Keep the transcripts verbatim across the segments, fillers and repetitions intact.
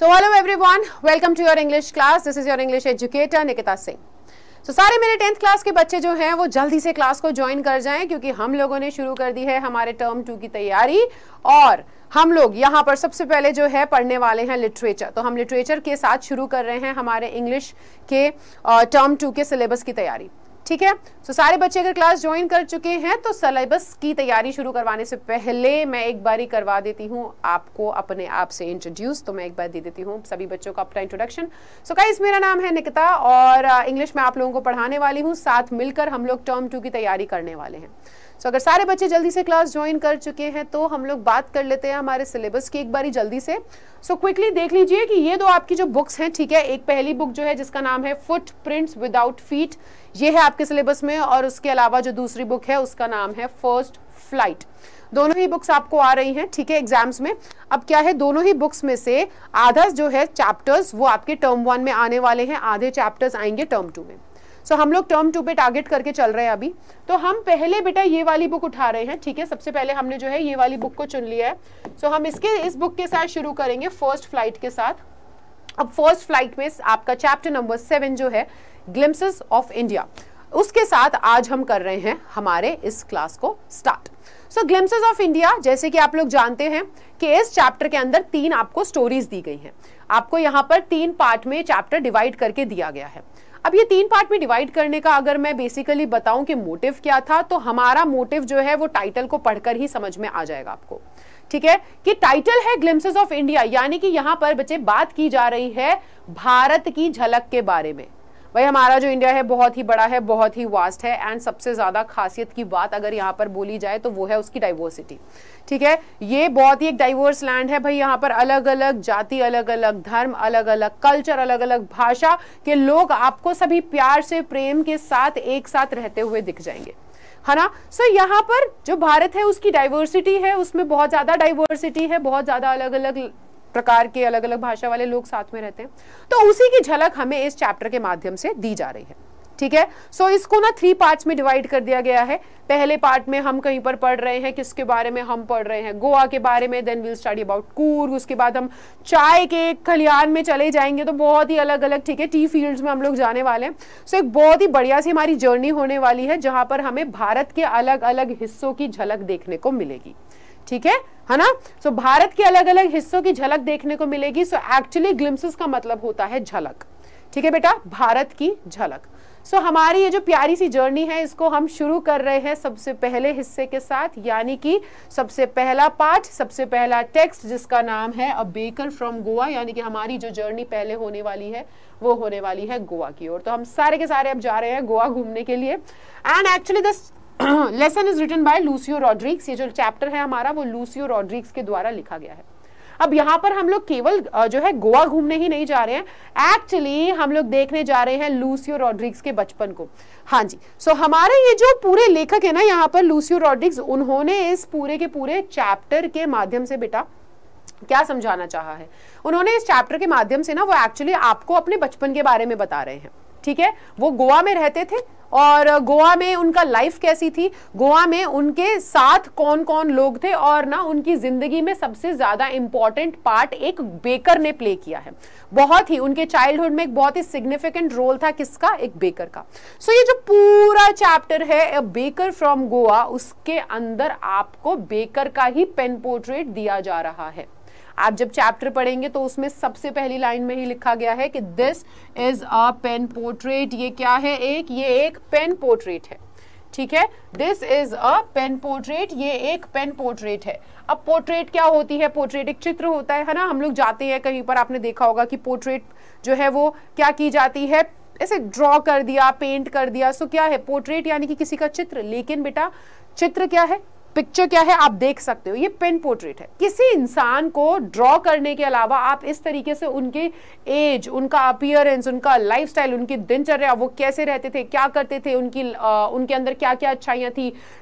So hello everyone, welcome to your English class. This is your English educator Nikita Singh. So सारे मेरे tenth class के बच्चे जो हैं वो जल्दी से क्लास को ज्वाइन कर जाएं क्योंकि हम लोगों ने शुरू कर दी है हमारे टर्म टू की तैयारी और हम लोग यहाँ पर सबसे पहले जो है पढ़ने वाले हैं लिटरेचर। तो हम लिटरेचर के साथ शुरू कर रहे हैं हमारे इंग्लिश के टर्म टू के सिलेबस की तैयारी। ठीक है, तो सारे बच्चे अगर क्लास ज्वाइन कर चुके हैं तो सिलेबस की तैयारी शुरू करवाने से पहले मैं एक बारी करवा देती हूँ आपको अपने आप से इंट्रोड्यूस। तो मैं एक बार दे देती हूँ सभी बच्चों का अपना इंट्रोडक्शन। सो गाइस, मेरा नाम है निकिता और इंग्लिश में आप लोगों को पढ़ाने वाली हूँ। साथ मिलकर हम लोग टर्म टू की तैयारी करने वाले हैं। सो so, अगर सारे बच्चे जल्दी से क्लास ज्वाइन कर चुके हैं तो हम लोग बात कर लेते हैं हमारे सिलेबस की एक बारी जल्दी से। सो so, क्विकली देख लीजिए कि ये दो आपकी जो बुक्स हैं, ठीक है, एक पहली बुक जो है जिसका नाम है फुट प्रिंट्स विदाउट फीट, ये है आपके सिलेबस में, और उसके अलावा जो दूसरी बुक है उसका नाम है फर्स्ट फ्लाइट। दोनों ही बुक्स आपको आ रही हैं, ठीक है, एग्जाम्स में। अब क्या है, दोनों ही बुक्स में से आधा जो है चैप्टर्स वो आपके टर्म वन में आने वाले हैं, आधे चैप्टर्स आएंगे टर्म टू में। सो so, हम लोग टर्म टू पे टारगेट करके चल रहे हैं अभी। तो हम पहले बेटा ये वाली बुक उठा रहे हैं, ठीक है, सबसे पहले हमने जो है ये वाली बुक को चुन लिया है। सो so, हम इसके इस बुक के साथ शुरू करेंगे फर्स्ट फ्लाइट के साथ। अब फर्स्ट फ्लाइट में आपका चैप्टर नंबर सेवन जो है ग्लिम्पसेस ऑफ इंडिया, उसके साथ आज हम कर रहे हैं हमारे इस क्लास को start. So glimpses of India, जैसे कि आप लोग जानते हैं कि इस चैप्टर के अंदर तीन आपको स्टोरीज दी गई हैं। आपको यहाँ पर तीन पार्ट में चैप्टर डिवाइड करके दिया गया है। अब ये तीन पार्ट में डिवाइड करने का अगर मैं बेसिकली बताऊं कि मोटिव क्या था, तो हमारा मोटिव जो है वो टाइटल को पढ़कर ही समझ में आ जाएगा आपको। ठीक है, कि टाइटल है ग्लिम्पसेस ऑफ इंडिया, यानी कि यहाँ पर बच्चे बात की जा रही है भारत की झलक के बारे में। भाई हमारा जो इंडिया है बहुत ही बड़ा है, बहुत ही वास्ट है, एंड सबसे ज्यादा खासियत की बात अगर यहाँ पर बोली जाए तो वो है उसकी डाइवर्सिटी। ठीक है, ये बहुत ही एक डाइवर्स लैंड है भाई। यहाँ पर अलग अलग जाति, अलग अलग धर्म, अलग अलग कल्चर, अलग अलग भाषा के लोग आपको सभी प्यार से, प्रेम के साथ एक साथ रहते हुए दिख जाएंगे, है ना। सो so, यहाँ पर जो भारत है उसकी डाइवर्सिटी है, उसमें बहुत ज्यादा डाइवर्सिटी है, बहुत ज्यादा अलग अलग प्रकार के अलग अलग भाषा वाले लोग साथ में रहते हैं। तो उसी की झलक हमें इस चैप्टर के माध्यम से दी जा रही है। ठीक है, सो so, इसको ना थ्री पार्ट्स में डिवाइड कर दिया गया है। पहले पार्ट में हम कहीं पर पढ़ रहे हैं, किसके बारे में हम पढ़ रहे हैं, गोवा के बारे में, then will study about Coorg, उसके बाद हम चाय के खलियान में चले जाएंगे, तो बहुत ही अलग अलग, ठीक है, टी फील्ड्स में हम लोग जाने वाले हैं। सो so, एक बहुत ही बढ़िया सी हमारी जर्नी होने वाली है जहां पर हमें भारत के अलग अलग हिस्सों की झलक देखने को मिलेगी। ठीक है है ना। सो so, भारत के अलग अलग हिस्सों की झलक देखने को मिलेगी। सो एक्चुअली ग्लिम्पसेस का मतलब होता है झलक। ठीक है बेटा, भारत की झलक। सो so, हमारी ये जो प्यारी सी जर्नी है इसको हम शुरू कर रहे हैं सबसे पहले हिस्से के साथ, यानी कि सबसे पहला पार्ट, सबसे पहला टेक्स्ट जिसका नाम है अ बेकर फ्रॉम गोवा, यानी कि हमारी जो जर्नी पहले होने वाली है वो होने वाली है गोवा की ओर। तो हम सारे के सारे अब जा रहे हैं गोवा घूमने के लिए। And actually this lesson is written by Lucio Rodrigues. ये जो चैप्टर है हमारा वो लूसियो रॉड्रिग्स के द्वारा लिखा गया है। अब यहाँ पर हम लोग केवल जो है गोवा घूमने ही नहीं जा रहे हैं, एक्चुअली हम लोग देखने जा रहे हैं लूसियो रॉड्रिग्स के बचपन को। हाँ जी, सो so, हमारे ये जो पूरे लेखक है ना यहाँ पर लूसियो रॉड्रिग्स, उन्होंने इस पूरे के पूरे चैप्टर के माध्यम से बेटा क्या समझाना चाहा है, उन्होंने इस चैप्टर के माध्यम से ना वो एक्चुअली आपको अपने बचपन के बारे में बता रहे हैं। ठीक है, वो गोवा में रहते थे और गोवा में उनका लाइफ कैसी थी, गोवा में उनके साथ कौन कौन लोग थे, और ना उनकी जिंदगी में सबसे ज्यादा इंपॉर्टेंट पार्ट एक बेकर ने प्ले किया है। बहुत ही उनके चाइल्डहुड में एक बहुत ही सिग्निफिकेंट रोल था किसका, एक बेकर का। सो so, ये जो पूरा चैप्टर है अ बेकर फ्रॉम गोवा, उसके अंदर आपको बेकर का ही पेन पोर्ट्रेट दिया जा रहा है। आप जब चैप्टर पढ़ेंगे तो उसमें सबसे पहली लाइन में ही लिखा गया है कि this is a pen portrait. ये क्या है, एक ये एक पेन पोर्ट्रेट है। ठीक है, this is a pen portrait, ये एक पेन पोर्ट्रेट है। अब पोर्ट्रेट क्या होती है, पोर्ट्रेट एक चित्र होता है, है ना। हम लोग जाते हैं कहीं पर, आपने देखा होगा कि पोर्ट्रेट जो है वो क्या की जाती है, ऐसे ड्रॉ कर दिया, पेंट कर दिया। सो क्या है पोर्ट्रेट, यानी कि किसी का चित्र। लेकिन बेटा चित्र क्या है, पिक्चर क्या है, आप देख सकते हो, ये पेन पोर्ट्रेट है। किसी इंसान को ड्रॉ करने के अलावा आप इस तरीके से उनके एज, उनका अपीयरेंस, उनका लाइफस्टाइल, उनकी दिनचर्या, वो कैसे रहते थे, क्या करते थे, उनकी आ, उनके अंदर क्या क्या अच्छाइयाँ थी,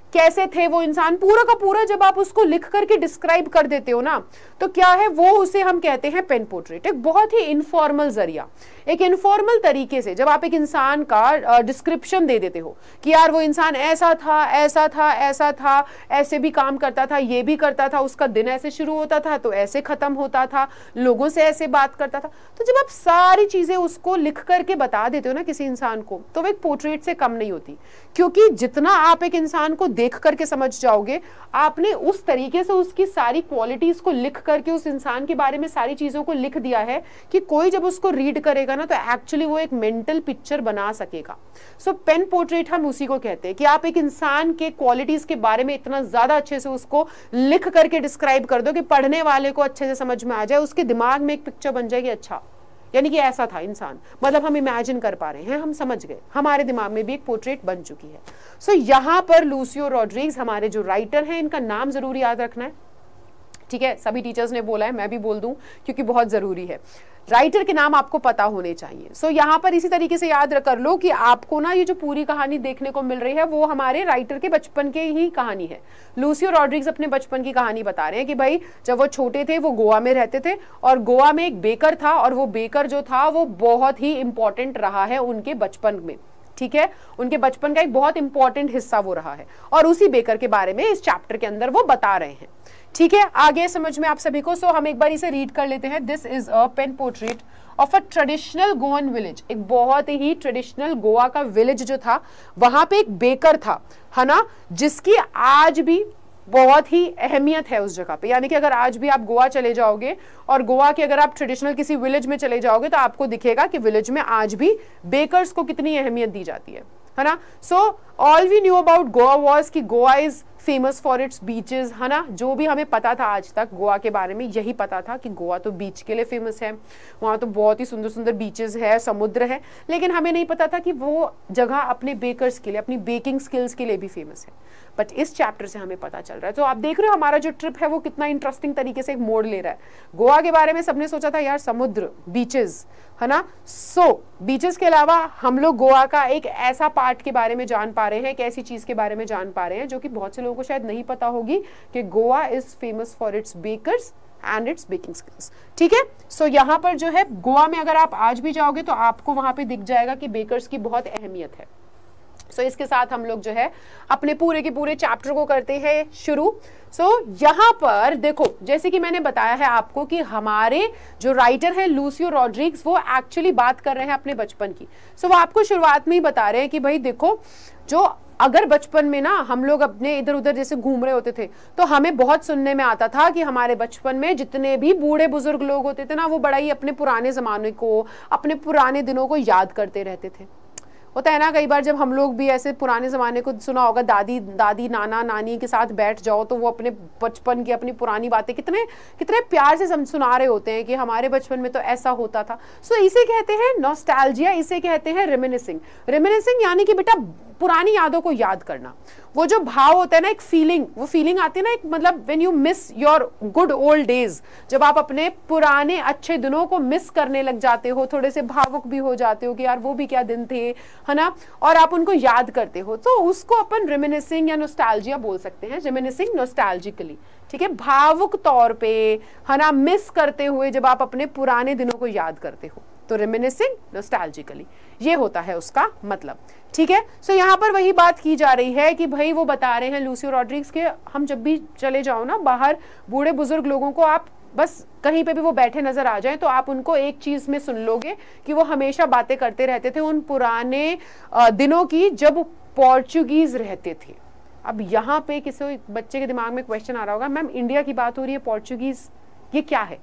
कैसे थे वो इंसान, पूरा का पूरा जब आप उसको लिख करके डिस्क्राइब कर देते हो ना, तो क्या है वो, उसे हम कहते हैं पेन पोर्ट्रेट। एक बहुत ही इनफॉर्मल जरिया, एक इनफॉर्मल तरीके से जब आप एक इंसान का डिस्क्रिप्शन दे देते हो कि यार वो इंसान ऐसा था, ऐसा था, ऐसा था, ऐसे भी काम करता था, ये भी करता था, उसका दिन ऐसे शुरू होता था तो ऐसे खत्म होता था, लोगों से ऐसे बात करता था, तो जब आप सारी चीजें उसको लिख करके बता देते हो ना किसी इंसान को, तो वो एक पोर्ट्रेट से कम नहीं होती। क्योंकि जितना आप एक इंसान को देख करके समझ जाओगे, आपने उस तरीके से उसकी सारी क्वालिटीज को लिख करके उस इंसान के बारे में सारी चीजों को लिख दिया है कि कोई जब उसको रीड करेगा ना तो एक्चुअली वो एक मेंटल पिक्चर बना सकेगा। सो पेन पोर्ट्रेट हम उसी को कहते हैं कि आप एक इंसान के क्वालिटीज के बारे में इतना ज्यादा अच्छे से उसको लिख करके डिस्क्राइब कर दो कि पढ़ने वाले को अच्छे से समझ में आ जाए, उसके दिमाग में एक पिक्चर बन जाएगी, अच्छा यानी कि ऐसा था इंसान, मतलब हम इमेजिन कर पा रहे हैं, हम समझ गए, हमारे दिमाग में भी एक पोर्ट्रेट बन चुकी है। सो so, यहाँ पर लूसियो रॉड्रिग्स हमारे जो राइटर हैं, इनका नाम जरूर याद रखना है, ठीक है, सभी टीचर्स ने बोला है, मैं भी बोल दूं क्योंकि बहुत जरूरी है, राइटर के नाम आपको पता होने चाहिए। सो so, यहाँ पर इसी तरीके से याद कर लो कि आपको ना ये जो पूरी कहानी देखने को मिल रही है वो हमारे राइटर के बचपन के ही कहानी है। लूसियो रॉड्रिग्स अपने बचपन की कहानी बता रहे हैं कि भाई जब वो छोटे थे वो गोवा में रहते थे और गोवा में एक बेकर था और वो बेकर जो था वो बहुत ही इंपॉर्टेंट रहा है उनके बचपन में, ठीक है, उनके बचपन का एक बहुत इंपॉर्टेंट हिस्सा वो रहा है और उसी बेकर के बारे में इस चैप्टर के अंदर वो बता रहे हैं। ठीक है, आगे समझ में आप सभी को। सो so, हम एक बार इसे रीड कर लेते हैं। This is a pen portrait of a traditional Goan village. एक बहुत ही ट्रेडिशनल गोवा का विलेज जो था, वहां पे एक बेकर था, है ना, जिसकी आज भी बहुत ही अहमियत है उस जगह पे। यानी कि अगर आज भी आप गोवा चले जाओगे और गोवा के अगर आप ट्रेडिशनल किसी विलेज में चले जाओगे तो आपको दिखेगा कि विलेज में आज भी बेकर्स को कितनी अहमियत दी जाती है, है ना। So all we knew about Goa was कि Goa is famous for its beaches, है ना। जो भी हमें पता था आज तक गोवा के बारे में यही पता था कि गोवा तो बीच के लिए फेमस है, वहाँ तो बहुत ही सुंदर सुंदर बीचेस है, समुद्र है, लेकिन हमें नहीं पता था कि वो जगह अपने बेकर्स के लिए, अपनी बेकिंग स्किल्स के लिए भी फेमस है। बट इस चैप्टर से हमें पता चल रहा है। तो आप देख रहे हो हमारा जो ट्रिप है वो कितना इंटरेस्टिंग तरीके से एक मोड़ ले रहा है। गोवा के बारे में सबने सोचा था यार समुद्र, बीचेस, है ना। सो बीचेस के अलावा हम लोग गोवा का एक ऐसा पार्ट के बारे में जान पा रहे हैं, एक ऐसी चीज के बारे में जान पा रहे हैं जो कि बहुत से लोगों को शायद नहीं पता होगी कि Goa is famous for its bakers and its baking skills. ठीक है, सो so, यहाँ पर जो है गोवा में अगर आप आज भी जाओगे तो आपको वहां पे दिख जाएगा कि बेकर्स की बहुत अहमियत है। सो so, इसके साथ हम लोग जो है अपने पूरे के पूरे चैप्टर को करते हैं शुरू। सो so, यहाँ पर देखो, जैसे कि मैंने बताया है आपको कि हमारे जो राइटर हैं लूसियो रॉड्रिग्स, वो एक्चुअली बात कर रहे हैं अपने बचपन की। सो so, वो आपको शुरुआत में ही बता रहे हैं कि भाई देखो, जो अगर बचपन में ना हम लोग अपने इधर उधर जैसे घूम रहे होते थे तो हमें बहुत सुनने में आता था कि हमारे बचपन में जितने भी बूढ़े बुजुर्ग लोग होते थे ना, वो बड़ा ही अपने पुराने जमाने को, अपने पुराने दिनों को याद करते रहते थे। होता है ना, कई बार जब हम लोग भी ऐसे पुराने ज़माने को सुना होगा, दादी दादी नाना नानी के साथ बैठ जाओ तो वो अपने बचपन की अपनी पुरानी बातें कितने कितने प्यार से हम सुना रहे होते हैं कि हमारे बचपन में तो ऐसा होता था। सो so, इसे कहते हैं नॉस्टैल्जिया, इसे कहते हैं रेमिनिसिंग। रेमिनिसिंग यानी कि बेटा पुरानी यादों को याद करना। वो जो भाव होता है ना, एक फीलिंग, वो फीलिंग आती है ना, एक मतलब when you miss your good old days, जब आप अपने पुराने अच्छे दिनों को मिस करने लग जाते हो, थोड़े से भावुक भी हो जाते हो कि यार वो भी क्या दिन थे, है ना, और आप उनको याद करते हो, तो उसको अपन रेमिनिसिंग या नॉस्टैल्जिया बोल सकते हैं। रेमिनिसिंग नॉस्टैल्जिकली, ठीक है, भावुक तौर पे, है ना, मिस करते हुए जब आप अपने पुराने दिनों को याद करते हो, तो रेमिनिसिंग नॉस्टैल्जिकली, ये होता है उसका मतलब। ठीक है, सो यहाँ पर वही बात की जा रही है कि भाई वो बता रहे हैं लूसियो रॉड्रिग्स के, हम जब भी चले जाओ ना बाहर, बूढ़े बुजुर्ग लोगों को आप बस कहीं पे भी वो बैठे नजर आ जाएं तो आप उनको एक चीज में सुन लोगे कि वो हमेशा बातें करते रहते थे उन पुराने दिनों की जब पोर्चुगीज रहते थे। अब यहाँ पे किसी बच्चे के दिमाग में क्वेश्चन आ रहा होगा, मैम इंडिया की बात हो रही है, पोर्चुगीज ये क्या है?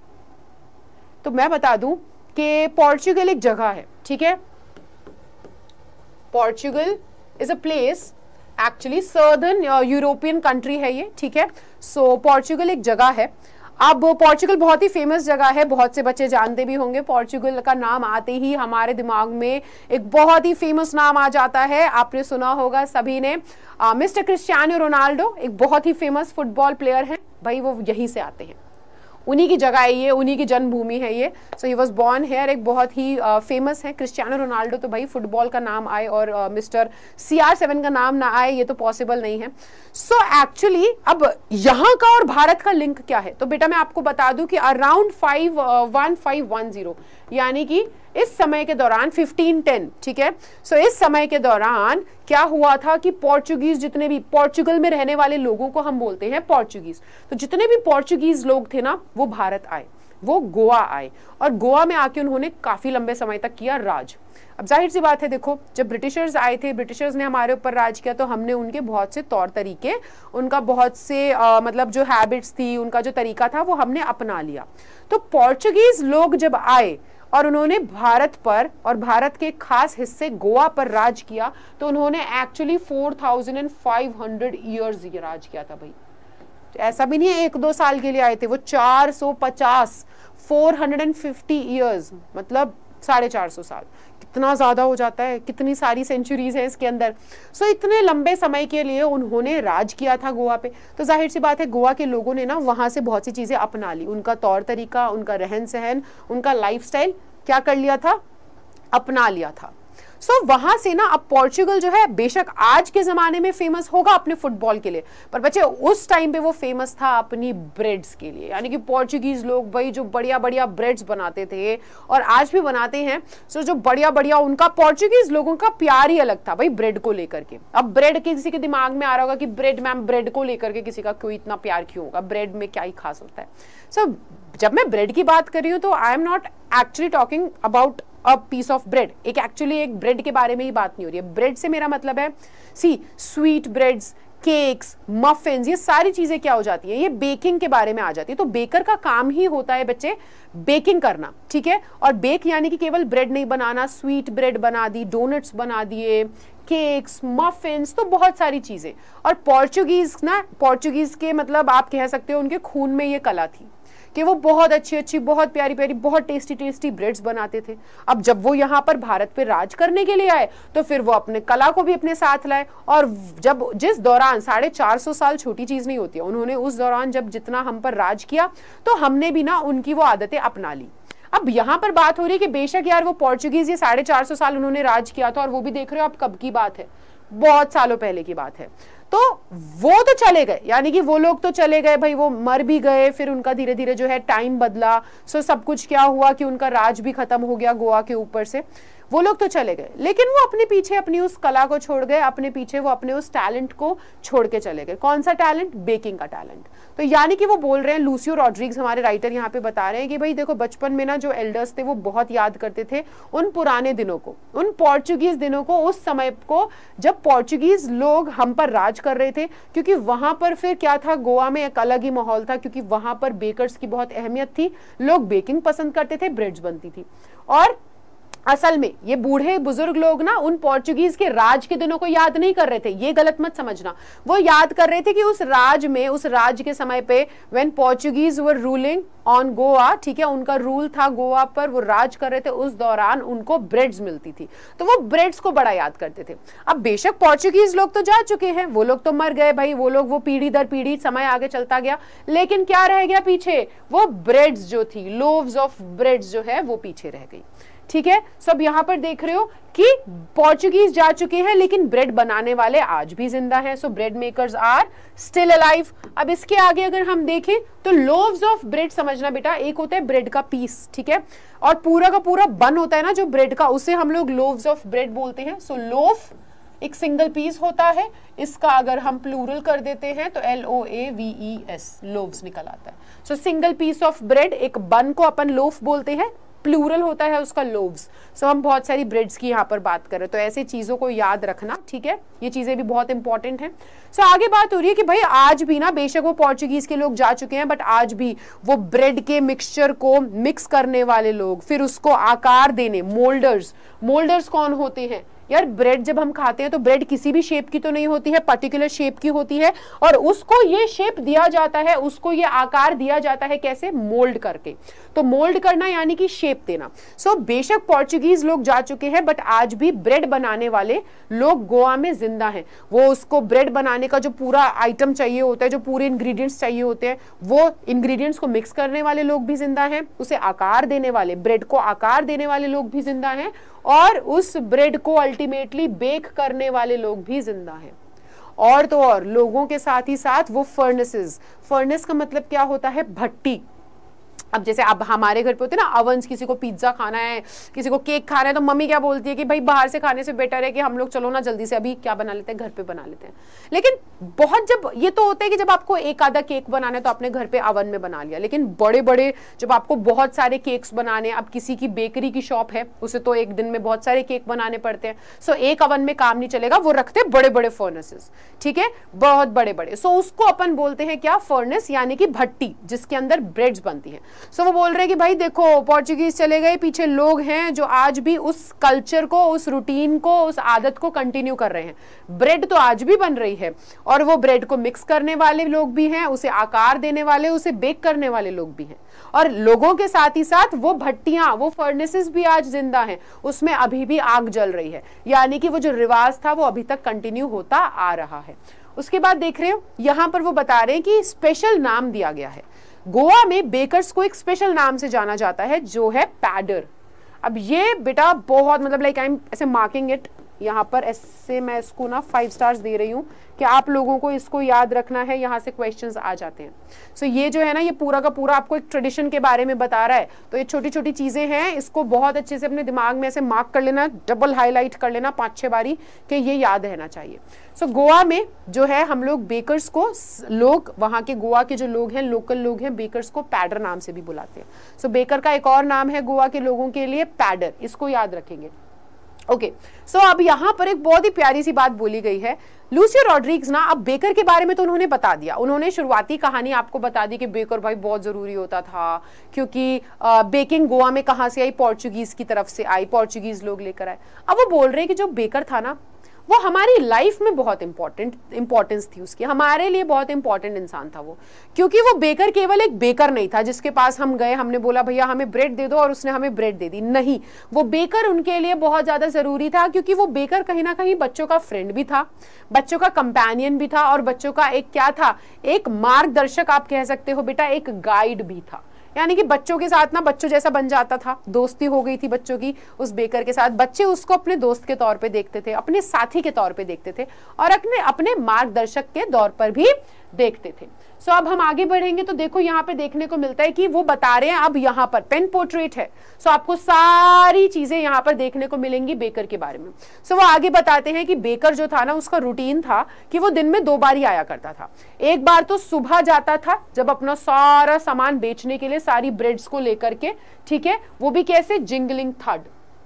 तो मैं बता दूं कि पोर्चुगल एक जगह है, ठीक है, Portugal is a place, actually southern European country है ये, ठीक है। सो पोर्चुगल एक जगह है। अब पोर्चुगल बहुत ही फेमस जगह है, बहुत से बच्चे जानते भी होंगे। पोर्चुगल का नाम आते ही हमारे दिमाग में एक बहुत ही फेमस नाम आ जाता है, आपने सुना होगा सभी ने, मिस्टर क्रिस्टियानो रोनाल्डो, एक बहुत ही फेमस फुटबॉल प्लेयर है भाई, वो यहीं से आते हैं। उन्हीं की जगह है ये, उन्हीं की जन्मभूमि है ये। So he was born here. एक बहुत ही फेमस uh, है क्रिस्टियानो रोनाल्डो, तो भाई फुटबॉल का नाम आए और मिस्टर सी आर सेवन का नाम ना आए, ये तो पॉसिबल नहीं है। सो so, एक्चुअली अब यहाँ का और भारत का लिंक क्या है, तो बेटा मैं आपको बता दूं कि around five one five one zero यानी कि इस समय के दौरान फिफ्टीन टेन, ठीक है। सो so, इस समय के दौरान क्या हुआ था कि पोर्चुगीज, जितने भी पोर्चुगल में रहने वाले लोगों को हम बोलते हैं पोर्चुगीज, तो जितने भी पोर्चुगीज लोग थे ना वो भारत आए, वो गोवा आए और गोवा में आके उन्होंने काफी लंबे समय तक किया राज। अब जाहिर सी बात है, देखो जब ब्रिटिशर्स आए थे, ब्रिटिशर्स ने हमारे ऊपर राज किया, तो हमने उनके बहुत से तौर तरीके, उनका बहुत से आ, मतलब जो हैबिट्स थी, उनका जो तरीका था वो हमने अपना लिया। तो पोर्चुगीज लोग जब आए और उन्होंने भारत पर और भारत के खास हिस्से गोवा पर राज किया, तो उन्होंने actually four thousand five hundred years ये राज किया था भाई। ऐसा भी नहीं है एक दो साल के लिए आए थे, वो चार सौ पचास, फोर हंड्रेड फिफ्टी ईयर्स, मतलब साढ़े चार सौ साल। कितना ज्यादा हो जाता है, कितनी सारी सेंचुरीज है इसके अंदर। सो so, इतने लंबे समय के लिए उन्होंने राज किया था गोवा पे, तो जाहिर सी बात है गोवा के लोगों ने ना वहां से बहुत सी चीजें अपना ली, उनका तौर तरीका, उनका रहन सहन, उनका लाइफस्टाइल क्या कर लिया था, अपना लिया था। सो so, वहां से ना अब पोर्चुगल जो है बेशक आज के जमाने में फेमस होगा अपने फुटबॉल के लिए, पर बच्चे उस टाइम पे वो फेमस था अपनी ब्रेड्स के लिए, यानी कि पोर्चुगीज लोग भाई जो बढ़िया बढ़िया ब्रेड्स बनाते थे और आज भी बनाते हैं। सो so, जो बढ़िया बढ़िया उनका पोर्चुगीज लोगों का प्यार ही अलग था भाई ब्रेड को लेकर के। अब ब्रेड किसी के दिमाग में आ रहा होगा कि ब्रेड, मैम ब्रेड को लेकर के किसी का क्यों इतना प्यार क्यों होगा, ब्रेड में क्या ही खास होता है। सो so, जब मैं ब्रेड की बात कर रही हूँ तो I am not actually talking about a piece of bread, एक एक्चुअली एक ब्रेड के बारे में ही बात नहीं हो रही है। ब्रेड से मेरा मतलब है see sweet breads, cakes, muffins, ये सारी चीजें क्या हो जाती है, ये बेकिंग के बारे में आ जाती है। तो बेकर का काम ही होता है बच्चे बेकिंग करना, ठीक है। और बेक यानी कि केवल ब्रेड नहीं बनाना, स्वीट ब्रेड बना दी, डोनट्स बना दिए, केक्स, मफिन्स, तो बहुत सारी चीजें। और पोर्चुगीज ना, पोर्चुगीज के मतलब आप कह सकते हो उनके खून में ये कला थी कि वो बहुत अच्छी अच्छी, बहुत प्यारी प्यारी, बहुत टेस्टी टेस्टी ब्रेड्स बनाते थे। अब जब वो यहाँ पर भारत पे राज करने के लिए आए तो फिर वो अपने कला को भी अपने साथ लाए। और जब जिस दौरान साढ़े चार सौ साल छोटी चीज नहीं होती है, उन्होंने उस दौरान जब जितना हम पर राज किया तो हमने भी ना उनकी वो आदतें अपना ली। अब यहाँ पर बात हो रही है कि बेशक यार वो पोर्चुगीज ये साढ़े चार सौ साल उन्होंने राज किया था, और वो भी देख रहे हो आप कब की बात है, बहुत सालों पहले की बात है। तो वो तो चले गए, यानी कि वो लोग तो चले गए भाई, वो मर भी गए, फिर उनका धीरे धीरे जो है टाइम बदला। सो सब कुछ क्या हुआ कि उनका राज भी खत्म हो गया गोवा के ऊपर से, वो लोग तो चले गए, लेकिन वो अपने पीछे अपनी उस कला को छोड़ गए, अपने पीछे वो अपने उस टैलेंट को छोड़ के चले गए। कौन सा टैलेंट? बेकिंग का टैलेंट। तो यानी कि वो बोल रहे हैं, लूसियो रॉड्रिग्स हमारे राइटर यहाँ पे बता रहे हैं कि भाई देखो बचपन में ना जो एल्डर्स थे वो बहुत याद करते थे उन पुराने दिनों को, उन पोर्चुगीज दिनों को, उस समय को जब पोर्चुगीज लोग हम पर राज कर रहे थे। क्योंकि वहां पर फिर क्या था, गोवा में एक अलग ही माहौल था, क्योंकि वहां पर बेकर्स की बहुत अहमियत थी, लोग बेकिंग पसंद करते थे, ब्रेड्स बनती थी। और असल में ये बूढ़े बुजुर्ग लोग ना उन पोर्चुगीज के राज के दिनों को याद नहीं कर रहे थे, ये गलत मत समझना। वो याद कर रहे थे कि उस राज में, उस राज के समय पे when Portuguese were ruling on Goa, ठीक है, उनका रूल था गोवा पर, वो राज कर रहे थे, उस दौरान उनको ब्रेड्स मिलती थी, तो वो ब्रेड्स को बड़ा याद करते थे। अब बेशक पोर्चुगीज लोग तो जा चुके हैं, वो लोग तो मर गए भाई, वो लोग वो पीढ़ी दर पीढ़ी समय आगे चलता गया, लेकिन क्या रह गया पीछे? वो ब्रेड्स जो थी, लोव्स ऑफ ब्रेड्स जो है वो पीछे रह गई, ठीक है। सब यहाँ पर देख रहे हो कि पोर्चुगीज जा चुके हैं लेकिन ब्रेड बनाने वाले आज भी जिंदा हैं। So bread makers are still alive. अब इसके आगे अगर हम देखें तो लोव्स ऑफ ब्रेड समझना बेटा, एक होता है ब्रेड का पीस, ठीक है, और पूरा का पूरा बन होता है ना जो ब्रेड का, उसे हम लोग लोव्स ऑफ ब्रेड बोलते हैं। सो लोफ एक सिंगल पीस होता है, इसका अगर हम प्लूरल कर देते हैं तो L O A V E S, loaves निकल आता है। So single piece of bread, एक बन को अपन लोफ बोलते हैं, प्लूरल होता है उसका लोव्स। सो so, हम बहुत सारी ब्रेड्स की यहाँ पर बात कर रहे हैं, तो ऐसी चीजों को याद रखना, ठीक है, ये चीजें भी बहुत इंपॉर्टेंट हैं। सो so, आगे बात हो रही है कि भाई आज भी ना, बेशक वो पोर्चुगीज के लोग जा चुके हैं, बट आज भी वो ब्रेड के मिक्सचर को मिक्स करने वाले लोग, फिर उसको आकार देने, मोल्डर्स। मोल्डर्स कौन होते हैं? यार ब्रेड जब हम खाते हैं तो ब्रेड किसी भी शेप की तो नहीं होती है, पर्टिकुलर शेप की होती है, और उसको ये शेप दिया जाता है, उसको ये आकार दिया जाता है, कैसे? मोल्ड करके। तो मोल्ड करना यानी कि शेप देना। सो so, बेशक पोर्चुगीज लोग जा चुके हैं, बट आज भी ब्रेड बनाने वाले लोग गोवा में जिंदा हैं। वो उसको ब्रेड बनाने का जो पूरा आइटम चाहिए होता है, जो पूरे इंग्रेडिएंट्स चाहिए होते हैं, वो इंग्रेडिएंट्स को मिक्स करने वाले लोग भी जिंदा हैं, उसे आकार देने वाले, ब्रेड को आकार देने वाले लोग भी जिंदा हैं, और उस ब्रेड को अल्टीमेटली बेक करने वाले लोग भी जिंदा हैं। और तो और लोगों के साथ ही साथ वो फर्नेसेस, फर्नेस का मतलब क्या होता है? भट्टी। अब जैसे अब हमारे घर पे होते हैं ना अवंस, किसी को पिज्जा खाना है, किसी को केक खाना है, तो मम्मी क्या बोलती है कि भाई बाहर से खाने से बेटर है कि हम लोग चलो ना जल्दी से अभी क्या बना लेते हैं, घर पे बना लेते हैं। लेकिन बहुत जब ये तो होता है कि जब आपको एक आधा केक बनाना है तो आपने घर पे अवन में बना लिया, लेकिन बड़े बड़े जब आपको बहुत सारे केक्स बनाने, अब किसी की बेकरी की शॉप है, उसे तो एक दिन में बहुत सारे केक बनाने पड़ते हैं। सो एक अवन में काम नहीं चलेगा, वो रखते बड़े बड़े फर्नेसेस, ठीक है, बहुत बड़े बड़े। सो उसको अपन बोलते हैं क्या? फर्नेस, यानी कि भट्टी, जिसके अंदर ब्रेड्स बनती है। सो so, वो बोल रहे हैं कि भाई देखो पोर्चुगीज चले गए, पीछे लोग हैं जो आज भी उस कल्चर को, उस रूटीन को, उस आदत को कंटिन्यू कर रहे हैं। ब्रेड तो आज भी बन रही है, और वो ब्रेड को मिक्स करने वाले लोग भी हैं, उसे आकार देने वाले, उसे बेक करने वाले लोग भी हैं, और लोगों के साथ ही साथ वो भट्टियां, वो फर्नेसेस भी आज जिंदा हैं, उसमें अभी भी आग जल रही है, यानी कि वो जो रिवाज था वो अभी तक कंटिन्यू होता आ रहा है। उसके बाद देख रहे हो यहां पर वो बता रहे हैं कि स्पेशल नाम दिया गया है। गोवा में बेकर्स को एक स्पेशल नाम से जाना जाता है, जो है पैडर। अब ये बेटा बहुत मतलब लाइक आई एम ऐसे मार्किंग इट, यहाँ पर ऐसे मैं इसको ना फाइव स्टार्स दे रही हूँ कि आप लोगों को इसको याद रखना है, यहाँ से क्वेश्चंस आ जाते हैं। सो so ये जो है ना, ये पूरा का पूरा आपको एक ट्रेडिशन के बारे में बता रहा है, तो ये छोटी छोटी चीजें हैं, इसको बहुत अच्छे से अपने दिमाग में ऐसे मार्क कर लेना, डबल हाईलाइट कर लेना पाँच छह बारी, कि ये याद रहना चाहिए। सो so, गोवा में जो है हम लोग बेकर्स को, लोग वहाँ के गोवा के जो लोग हैं, लोकल लोग हैं, बेकर्स को पैडर नाम से भी बुलाते हैं। सो so, बेकर का एक और नाम है गोवा के लोगों के लिए पैडर, इसको याद रखेंगे। ओके okay, सो so अब यहाँ पर एक बहुत ही प्यारी सी बात बोली गई है। लूसियो रॉड्रिग्स ना, अब बेकर के बारे में तो उन्होंने बता दिया, उन्होंने शुरुआती कहानी आपको बता दी कि बेकर भाई बहुत जरूरी होता था, क्योंकि आ, बेकिंग गोवा में कहाँ से आई? पोर्चुगीज की तरफ से आई, पोर्चुगीज लोग लेकर आए। अब वो बोल रहे हैं कि जो बेकर था ना, वो हमारी लाइफ में बहुत इंपॉर्टेंट इंपॉर्टेंस थी उसकी, हमारे लिए बहुत इंपॉर्टेंट इंसान था वो, क्योंकि वो बेकर केवल एक बेकर नहीं था जिसके पास हम गए, हमने बोला भैया हमें ब्रेड दे दो और उसने हमें ब्रेड दे दी। नहीं, वो बेकर उनके लिए बहुत ज्यादा जरूरी था, क्योंकि वो बेकर कहीं ना कहीं बच्चों का फ्रेंड भी था, बच्चों का कंपेनियन भी था, और बच्चों का एक क्या था? एक मार्गदर्शक आप कह सकते हो बेटा, एक गाइड भी था। यानी कि बच्चों के साथ ना बच्चों जैसा बन जाता था, दोस्ती हो गई थी बच्चों की उस बेकर के साथ, बच्चे उसको अपने दोस्त के तौर पे देखते थे, अपने साथी के तौर पे देखते थे, और अपने अपने मार्गदर्शक के तौर पर भी देखते थे। सो so, अब हम आगे बढ़ेंगे तो देखो यहाँ पे देखने को मिलता है कि वो बता रहे हैं, अब यहाँ पर पेन पोर्ट्रेट है। सो so, आपको सारी चीजें यहाँ पर देखने को मिलेंगी बेकर के बारे में। सो so, वो आगे बताते हैं कि बेकर जो था ना, उसका रूटीन था कि वो दिन में दो बार ही आया करता था। एक बार तो सुबह जाता था, जब अपना सारा सामान बेचने के लिए, सारी ब्रेड्स को लेकर के, ठीक है, वो भी कैसे? जिंगलिंग थर्ड,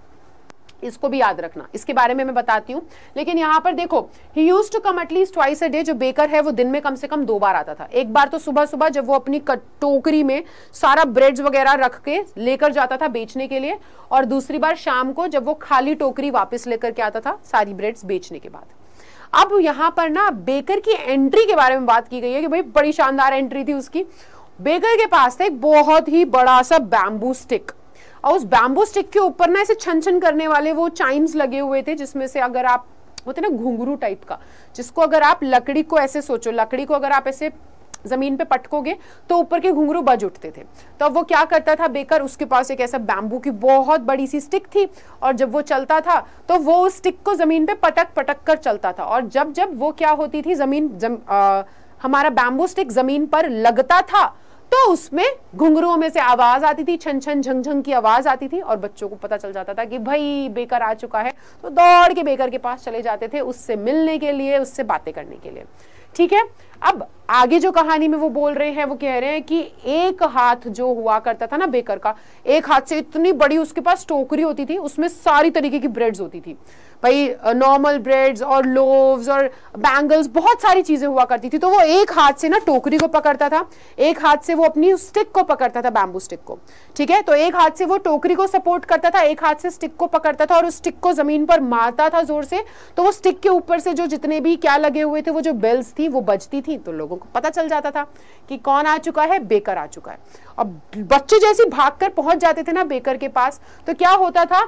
इसको भी याद रखना, इसके बारे में मैं बताती हूँ। लेकिन यहाँ पर देखो, he used to come at least twice a day, जो बेकर है वो दिन में कम से कम दो बार आता था। एक बार तो सुबह सुबह जब वो अपनी टोकरी में सारा ब्रेड्स वगैरह रख के लेकर जाता था बेचने के लिए, और दूसरी बार शाम को जब वो खाली टोकरी वापस लेकर के आता था सारी ब्रेड्स बेचने के बाद। अब यहाँ पर ना बेकर की एंट्री के बारे में बात की गई है कि भाई बड़ी शानदार एंट्री थी उसकी। बेकर के पास था एक बहुत ही बड़ा सा बैम्बू स्टिक, और उस बैम्बू स्टिक के ऊपर ना ऐसे छन छन करने वाले वो चाइम्स लगे हुए थे, जिसमें से अगर आप होते ना घुंघरू टाइप का, जिसको अगर आप लकड़ी को ऐसे सोचो, लकड़ी को अगर आप ऐसे जमीन पे पटकोगे तो ऊपर के घुंघरू बज उठते थे। तो अब वो क्या करता था बेकर, उसके पास एक ऐसा बैम्बू की बहुत बड़ी सी स्टिक थी, और जब वो चलता था तो वो उस स्टिक को जमीन पे पटक पटक कर चलता था, और जब जब वो क्या होती थी, जमीन जम, आ, हमारा बैम्बू स्टिक जमीन पर लगता था तो उसमें घुंघरुओं में से आवाज आती थी, छन छन झंग झंग की आवाज आती थी, और बच्चों को पता चल जाता था कि भाई बेकर आ चुका है, तो दौड़ के बेकर के पास चले जाते थे उससे मिलने के लिए, उससे बातें करने के लिए। ठीक है, अब आगे जो कहानी में वो बोल रहे हैं वो कह रहे हैं कि एक हाथ जो हुआ करता था ना बेकर का, एक हाथ से इतनी बड़ी उसके पास टोकरी होती थी, उसमें सारी तरीके की ब्रेड्स होती थी भाई, नॉर्मल ब्रेड्स और लोव्स और बैंगल्स, बहुत सारी चीजें हुआ करती थी। तो वो एक हाथ से ना टोकरी को पकड़ता था, एक हाथ से वो अपनी स्टिक को पकड़ता था, बैम्बू स्टिक को, ठीक है। तो एक हाथ से वो टोकरी को सपोर्ट करता था, एक हाथ से स्टिक को पकड़ता था और उस स्टिक को जमीन पर मारता था जोर से, तो वो स्टिक के ऊपर से जो जितने भी क्या लगे हुए थे, वो जो बेल्स थी वो बजती थी, तो लोगों को पता चल जाता था कि कौन आ चुका है, बेकर आ चुका है। अब बच्चे जैसे भागकर पहुंच जाते थे ना बेकर के पास, तो क्या होता था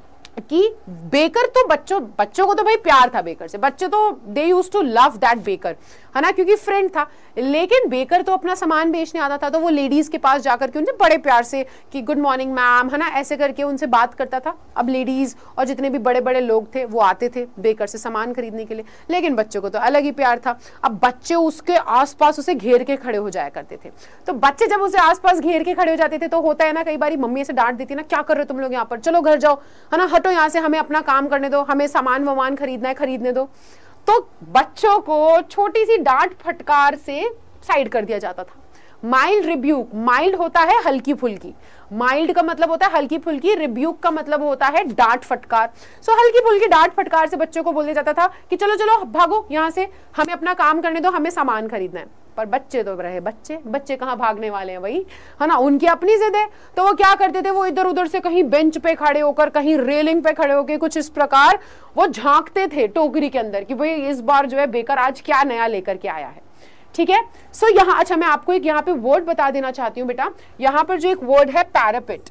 कि बेकर तो बच्चों बच्चों को तो भाई प्यार था बेकर से, बच्चे तो they used to love that baker, है ना, क्योंकि फ्रेंड था। लेकिन बेकर तो अपना सामान बेचने आता था, तो वो लेडीज के पास जाकर के उनसे बड़े प्यार से कि गुड मॉर्निंग मैम, है ना, ऐसे करके उनसे बात करता था। अब लेडीज और जितने भी बड़े बड़े लोग थे वो आते थे बेकर से सामान खरीदने के लिए, लेकिन बच्चों को तो अलग ही प्यार था। अब बच्चे उसके आसपास उसे घेर के खड़े हो जाया करते थे। तो बच्चे जब उसे आसपास घेर के खड़े हो जाते थे तो होता है ना, कई बार मम्मी से डांट देती ना, क्या कर रहे हो तुम लोग यहाँ पर, चलो घर जाओ, है ना, हटो यहाँ से, हमें अपना काम करने दो, हमें सामान वामान खरीदना है खरीदने दो। तो बच्चों को छोटी सी डांट फटकार से साइड कर दिया जाता था। माइल्ड रिब्यूक, माइल्ड होता है हल्की फुल्की, माइल्ड का मतलब होता है हल्की फुल्की, रिब्यूक का मतलब होता है डांट फटकार। सो so, हल्की फुल्की डांट फटकार से बच्चों को बोल दिया जाता था कि चलो चलो भागो यहाँ से, हमें अपना काम करने दो, हमें सामान खरीदना है। पर बच्चे तो रहे बच्चे, बच्चे कहाँ भागने वाले हैं भाई, है ना, उनकी अपनी जिद है। तो वो क्या करते थे, वो इधर उधर से कहीं बेंच पे खड़े होकर, कहीं रेलिंग पे खड़े होकर कुछ इस प्रकार वो झांकते थे टोकरी के अंदर कि भाई इस बार जो है बेकर आज क्या नया लेकर के आया है, ठीक है। सो so, यहाँ अच्छा मैं आपको एक यहाँ पे वर्ड बता देना चाहती हूँ बेटा, यहाँ पर जो एक वर्ड है parapet,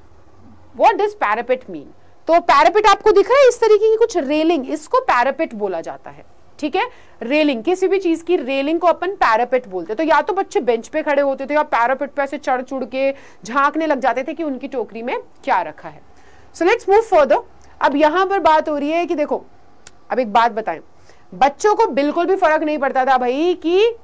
what does parapet mean. तो पैरापेट आपको दिख रहा है इस तरीके की कुछ रेलिंग, इसको पैरापेट बोला जाता है, ठीक है। रेलिंग, किसी भी चीज की रेलिंग को अपन पैरापेट बोलते। तो या तो बच्चे बेंच पे खड़े होते थे या पैरापेट पे ऐसे चढ़ चुड़ के झांकने लग जाते थे कि उनकी टोकरी में क्या रखा है। So let's move further. अब यहां पर बात हो रही है कि देखो, अब एक बात बताएं, बच्चों को बिल्कुल भी फर्क नहीं पड़ता था भाई कि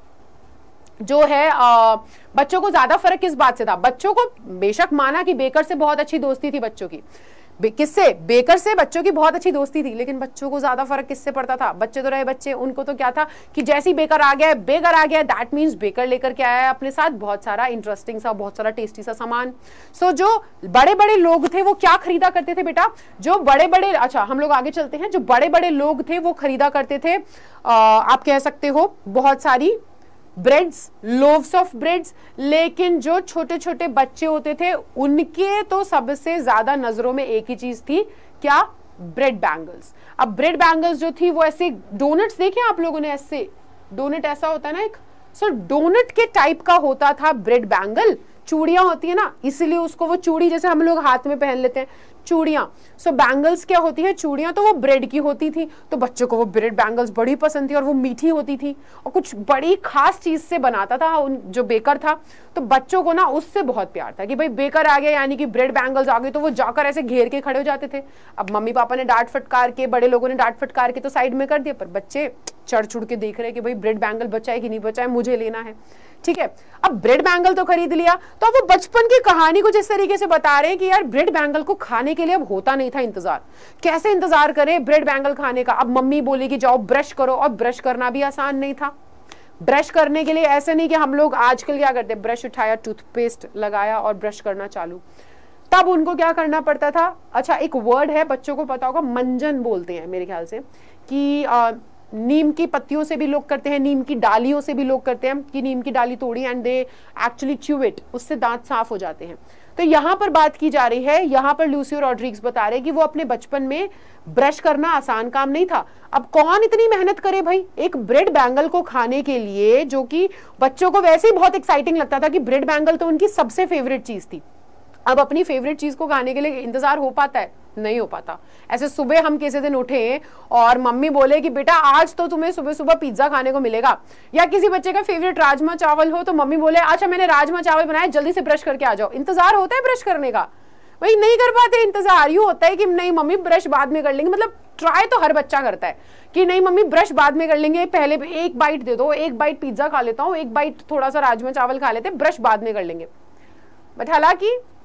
जो है आ, बच्चों को ज्यादा फर्क किस बात से था। बच्चों को बेशक माना कि बेकर से बहुत अच्छी दोस्ती थी बच्चों की, बे, किससे, बेकर से बच्चों की बहुत अच्छी दोस्ती थी, लेकिन बच्चों को ज्यादा फर्क किससे पड़ता था। बच्चे तो रहे बच्चे, उनको तो क्या था कि जैसी बेकर आ गया, बेकर आ गया, दैट मीन्स बेकर लेकर के आया है अपने साथ बहुत सारा इंटरेस्टिंग सा, बहुत सारा टेस्टी सा सामान। सो so, जो बड़े बड़े लोग थे वो क्या खरीदा करते थे बेटा, जो बड़े बड़े, अच्छा हम लोग आगे चलते हैं, जो बड़े बड़े लोग थे वो खरीदा करते थे, आ, आप कह सकते हो बहुत सारी ब्रेड्स, लोव्स ऑफ ब्रेड्स। लेकिन जो छोटे छोटे बच्चे होते थे उनके तो सबसे ज्यादा नजरों में एक ही चीज थी, क्या, ब्रेड बैंगल्स। अब ब्रेड बैंगल्स जो थी वो ऐसे डोनट्स देखे आप लोगों ने, ऐसे डोनट ऐसा होता है ना एक, सो so, डोनट के टाइप का होता था ब्रेड बैंगल। चूड़ियां होती है ना, इसीलिए उसको वो चूड़ी जैसे हम लोग हाथ में पहन लेते हैं चूड़ियां, सो बैंगल्स क्या होती है, चूड़ियां, तो वो ब्रेड की होती थी। तो बच्चों को वो ब्रेड बैंगल्स बड़ी पसंद थी और वो मीठी होती थी और कुछ बड़ी खास चीज से बनाता था उन जो बेकर था। तो बच्चों को ना उससे बहुत प्यार था कि भाई बेकर आ गया यानी कि ब्रेड बैंगल्स आ गए, तो वो जाकर ऐसे घेर के खड़े हो जाते थे। अब मम्मी पापा ने डांट फटकार के, बड़े लोगों ने डांट फटकार के तो साइड में कर दिया, पर बच्चे चढ़ चुड़ के देख रहे कि भाई ब्रेड बैंगल बचा है कि नहीं बचा है, मुझे लेना है, ठीक है। अब ब्रेड बैंगल तो खरीद लिया, तो अब वो बचपन की कहानी कुछ इस तरीके से बता रहे हैं कि यार ब्रेड बैंगल को खाने के लिए अब होता नहीं था इंतजार, कैसे इंतजार करें ब्रेड बैंगल खाने का। अब मम्मी बोली कि जाओ ब्रश करो, और ब्रश करना भी आसान नहीं था। ब्रश करने के लिए ऐसे नहीं कि हम लोग आजकल क्या करते, ब्रश उठाया, टूथपेस्ट लगाया और ब्रश करना चालू। तब उनको क्या करना पड़ता था, अच्छा एक वर्ड है बच्चों को पता होगा, मंजन बोलते हैं मेरे ख्याल से, कि आ, नीम की पत्तियों से भी लोग करते हैं, नीम की डालियों से भी लोग करते हैं कि नीम की डाली तोड़ी and they actually chew it, उससे दांत साफ हो जाते हैं। तो यहाँ पर बात की जा रही है, यहाँ पर लूसी रॉड्रिग्स बता रहे हैं कि वो अपने बचपन में ब्रश करना आसान काम नहीं था। अब कौन इतनी मेहनत करे भाई एक ब्रेड बैंगल को खाने के लिए, जो कि बच्चों को वैसे ही बहुत एक्साइटिंग लगता था कि ब्रेड बैंगल तो उनकी सबसे फेवरेट चीज थी। अब अपनी फेवरेट चीज को खाने के लिए इंतजार हो पाता है, नहीं हो पाता। ऐसे सुबह हम किसी दिन उठे और मम्मी बोले कि बेटा आज तो तुम्हें सुबह सुबह पिज्जा खाने को मिलेगा, या किसी बच्चे का फेवरेट राजमा चावल हो तो मम्मी बोले अच्छा मैंने राजमा चावल बनाया, जल्दी से ब्रश करके आ जाओ। इंतजार होता है ब्रश करने का, भाई नहीं कर पाते इंतजार। यूं होता है कि नहीं मम्मी ब्रश बाद में कर लेंगे, मतलब ट्राई तो हर बच्चा करता है कि नहीं मम्मी ब्रश बाद में कर लेंगे, पहले एक बाइट दे दो, एक बाइट पिज्जा खा लेता हूँ, एक बाइट थोड़ा सा राजमा चावल खा लेते हैं, ब्रश बाद में कर लेंगे। बट हालांकि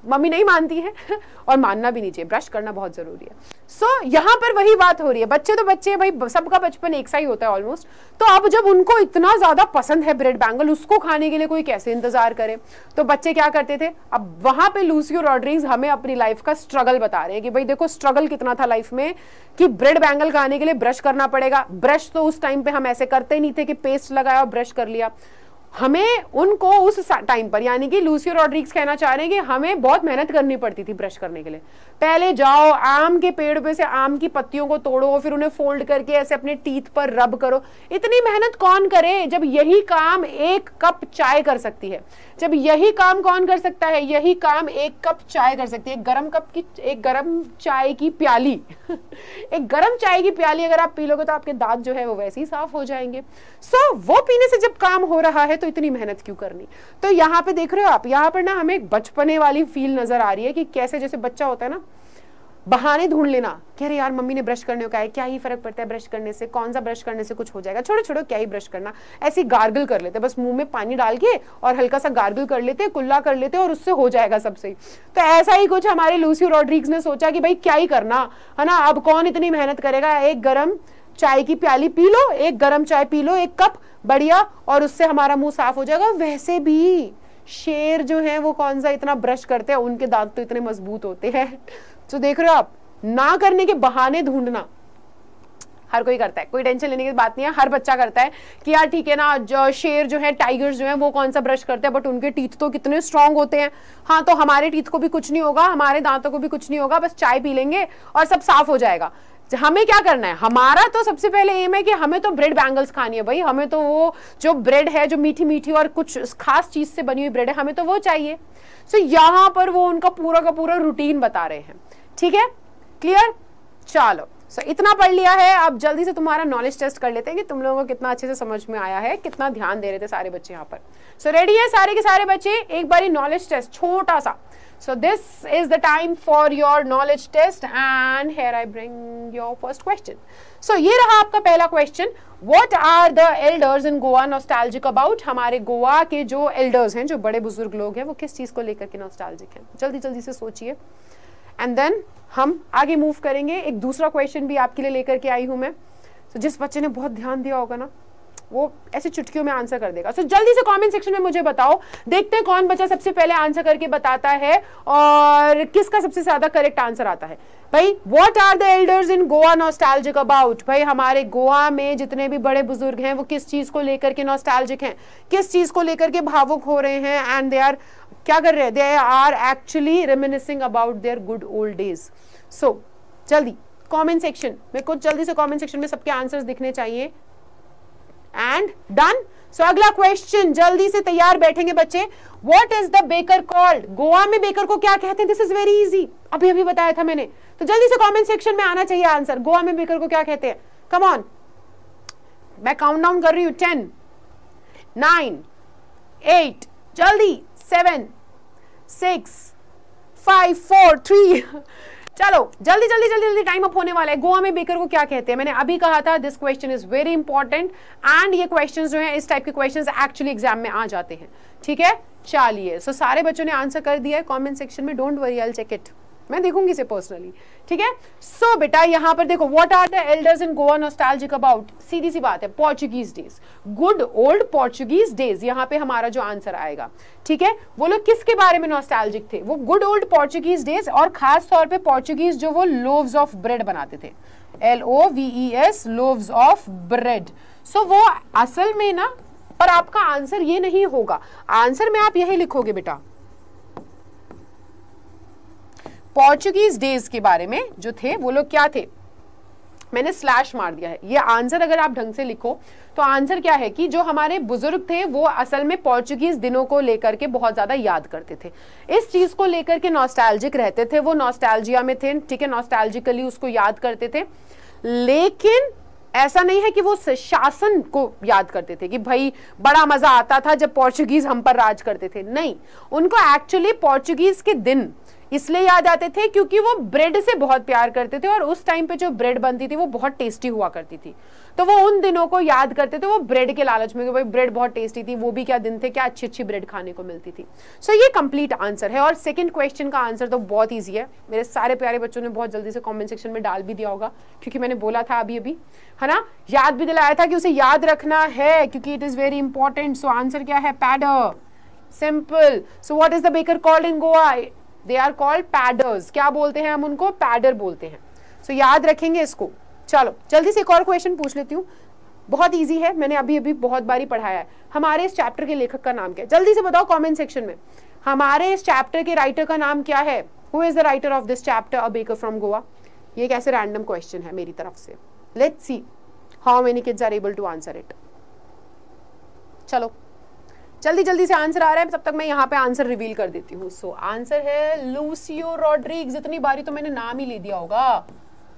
मम्मी नहीं मानती है और मानना भी नहीं चाहिए, ब्रश करना बहुत जरूरी है। सो so, यहाँ पर वही बात हो रही है, बच्चे तो बच्चे भाई, सबका बचपन एक सा ही होता है ऑलमोस्ट। तो अब जब उनको इतना ज्यादा पसंद है ब्रेड बैंगल, उसको खाने के लिए कोई कैसे इंतजार करे। तो बच्चे क्या करते थे, अब वहां पे लूसी रॉड्रिग्स हमें अपनी लाइफ का स्ट्रगल बता रहे हैं कि भाई देखो स्ट्रगल कितना था लाइफ में, कि ब्रेड बैंगल खाने के लिए ब्रश करना पड़ेगा। ब्रश तो उस टाइम पे हम ऐसे करते नहीं थे कि पेस्ट लगाया और ब्रश कर लिया, हमें उनको उस टाइम पर, यानी कि लूसी रॉड्रिग्स कहना चाह रहे हैं कि हमें बहुत मेहनत करनी पड़ती थी ब्रश करने के लिए। पहले जाओ आम के पेड़ पे से आम की पत्तियों को तोड़ो, फिर उन्हें फोल्ड करके ऐसे अपने टीथ पर रब करो। इतनी मेहनत कौन करे जब यही काम एक कप चाय कर सकती है। जब यही काम कौन कर सकता है, यही काम एक कप चाय कर सकती है। एक गरम कप की, एक गरम चाय की प्याली एक गरम चाय की प्याली अगर आप पी लोगे तो आपके दांत जो है वो वैसे ही साफ हो जाएंगे। सो so, वो पीने से जब काम हो रहा है तो इतनी मेहनत क्यों करनी। तो यहाँ पे देख रहे हो आप, यहाँ पर ना हमें एक बचपने वाली फील नजर आ रही है कि कैसे जैसे बच्चा होता है ना, बहाने ढूंढ लेना कि अरे यार मम्मी ने ब्रश करने को कहा है, क्या ही फर्क पड़ता है ब्रश करने से, कौन सा ब्रश करने से कुछ हो जाएगा, छोड़ो छोड़ो क्या ही ब्रश करना, ऐसे गार्गल कर लेते, बस मुंह में पानी डाल के और हल्का सा गार्गल कर लेते, कुल्ला कर लेते और उससे हो जाएगा सब सही। तो ऐसा ही कुछ हमारे लूसी रॉड्रिग्स ने सोचा कि भाई क्या ही करना है ना, अब कौन इतनी मेहनत करेगा, एक गरम चाय की प्याली पी लो, एक गरम चाय पी लो, एक कप बढ़िया, और उससे हमारा मुंह साफ हो जाएगा। वैसे भी शेर जो है वो कौन सा इतना ब्रश करते हैं, उनके दांत तो इतने मजबूत होते हैं। तो देख रहे हो आप, ना करने के बहाने ढूंढना हर कोई करता है, कोई टेंशन लेने की बात नहीं है, हर बच्चा करता है कि यार ठीक है ना, जो शेर जो है, टाइगर्स जो है वो कौन सा ब्रश करते हैं, बट उनके टीथ तो कितने स्ट्रांग होते हैं। हाँ, तो हमारे टीथ को भी कुछ नहीं होगा, हमारे दांतों को भी कुछ नहीं होगा, बस चाय पी लेंगे और सब साफ हो जाएगा। हमें क्या करना है, हमारा तो सबसे पहले एम है कि हमें तो ब्रेड बैंगल्स खानी है भाई, हमें तो वो जो ब्रेड है जो मीठी मीठी और कुछ खास चीज से बनी हुई ब्रेड है, हमें तो वो चाहिए। सो यहाँ पर वो उनका पूरा का पूरा रूटीन बता रहे हैं। ठीक है, क्लियर? चलो, सो so, इतना पढ़ लिया है, अब जल्दी से तुम्हारा नॉलेज टेस्ट कर लेते हैं कि तुम लोगों को कितना अच्छे से समझ में आया है, कितना ध्यान दे रहे थे सारे बच्चे यहाँ पर। सो so, रेडी है सारे के सारे बच्चे? एक बारी नॉलेज टेस्ट छोटा सा। So this is the time for your knowledge test and here I bring your first question. So ये रहा आपका पहला question. What are the elders in Goa nostalgic about? हमारे गोवा के जो elders हैं, जो बड़े बुजुर्ग लोग हैं, वो किस चीज को लेकर के nostalgic हैं? जल्दी जल्दी से सोचिए and then हम आगे move करेंगे। एक दूसरा question भी आपके लिए लेकर के आई हूँ मैं। So जिस बच्चे ने बहुत ध्यान दिया होगा ना, वो ऐसे चुटकियों में आंसर कर देगा। सो so, जल्दी से कमेंट सेक्शन में मुझे बताओ, देखते हैं कौन बच्चा सबसे पहले आंसर करके बताता है और किसका सबसे ज्यादा करेक्ट आंसर आता है। भाई, what are the elders in Goa nostalgic about? भाई, हमारे गोवा में जितने भी बड़े बुजुर्ग हैं वो किस चीज को लेकर के नॉस्टैल्जिक हैं, किस चीज को लेकर के भावुक हो रहे हैं, एंड दे आर क्या कर रहे हैं, they are actually reminiscing about their good old days. So जल्दी कॉमेंट सेक्शन में, कुछ जल्दी से कॉमेंट सेक्शन में सबके आंसर्स दिखने चाहिए। And done. सो अगला क्वेश्चन, जल्दी से तैयार बैठेंगे बच्चे। What is the baker called? Goa में बेकर को क्या कहते हैं? दिस इज वेरी इजी, अभी अभी बताया था मैंने। तो जल्दी से कमेंट सेक्शन में आना चाहिए आंसर, गोवा में बेकर को क्या कहते हैं? कम ऑन, मैं काउंट डाउन कर रही हूं, टेन, नाइन, एट, जल्दी, seven, six, five, four, three, चलो जल्दी जल्दी जल्दी जल्दी, टाइम अप होने वाला है। गोवा में बेकर को क्या कहते हैं? मैंने अभी कहा था this question is very important and ये क्वेश्चंस जो हैं, इस टाइप के क्वेश्चंस एक्चुअली एग्जाम में आ जाते हैं। ठीक है, चलिए। सो so, सारे बच्चों ने आंसर कर दिया है कमेंट सेक्शन में, don't worry, I will check it, मैं देखूंगी इसे पर्सनली। ठीक है, सो so, बेटा यहाँ पर देखो, what are the elders in Goa nostalgic about? सीधी सी बात है, Portuguese days, good old Portuguese days, यहाँ पे हमारा जो आंसर आएगा। ठीक है, वो लोग किसके बारे में नॉस्टैल्जिक थे? वो गुड ओल्ड पोर्चुगीज डेज, और खास तौर पे पोर्चुगीज जो वो लोव्स ऑफ ब्रेड बनाते थे, L O V E S, loaves of bread. So वो असल में ना, पर आपका आंसर ये नहीं होगा, आंसर में आप यही लिखोगे बेटा, पोर्चुगीज डेज के बारे में जो थे वो लोग क्या थे, मैंने स्लैश मार दिया है। ये आंसर अगर आप ढंग से लिखो तो आंसर क्या है कि जो हमारे बुजुर्ग थे वो असल में पोर्चुगीज दिनों को लेकर के बहुत ज्यादा याद करते थे, इस चीज को लेकर के नॉस्टैल्जिक रहते थे, वो नॉस्टैल्जिया में थे। ठीक है, नॉस्टैल्जिकली उसको याद करते थे, लेकिन ऐसा नहीं है कि वो शासन को याद करते थे कि भाई बड़ा मजा आता था जब पोर्चुगीज हम पर राज करते थे। नहीं, उनको एक्चुअली पोर्चुगीज के दिन इसलिए याद आते थे क्योंकि वो ब्रेड से बहुत प्यार करते थे और उस टाइम पे जो ब्रेड बनती थी वो बहुत टेस्टी हुआ करती थी, तो वो उन दिनों को याद करते थे, वो ब्रेड के लालच में कि भाई ब्रेड बहुत टेस्टी थी, वो भी क्या दिन थे, क्या अच्छी अच्छी ब्रेड खाने को मिलती थी। सो so, ये कंप्लीट आंसर है। और सेकंड क्वेश्चन का आंसर तो बहुत ईजी है, मेरे सारे प्यारे बच्चों ने बहुत जल्दी से कमेंट सेक्शन में डाल भी दिया होगा, क्योंकि मैंने बोला था अभी अभी, है ना, याद भी दिलाया था कि उसे याद रखना है क्योंकि it is very important. So answer क्या है? Pader, simple. So what is the baker called in Goa? They are called paders. क्या बोलते हैं हम उनको? पैडर बोलते हैं। सो so, याद रखेंगे इसको। चलो जल्दी से एक और क्वेश्चन पूछ लेती हूँ, बहुत इजी है, मैंने अभी अभी बहुत बारी पढ़ाया है। हमारे इस चैप्टर के लेखक का नाम क्या है? जल्दी से बताओ कमेंट सेक्शन में, हमारे इस चैप्टर के राइटर का नाम क्या है? Who is the writer of this chapter, a baker from Goa? ये कैसे रैंडम क्वेश्चन है मेरी तरफ से। Let's see how many kids are able to answer it. चलो जल्दी जल्दी से आंसर आ रहा है, तब तक मैं यहाँ पे आंसर रिवील कर देती हूँ। सो आंसर है लूसियो रॉड्रिग्स। इतनी बारी तो मैंने नाम ही ले दिया होगा,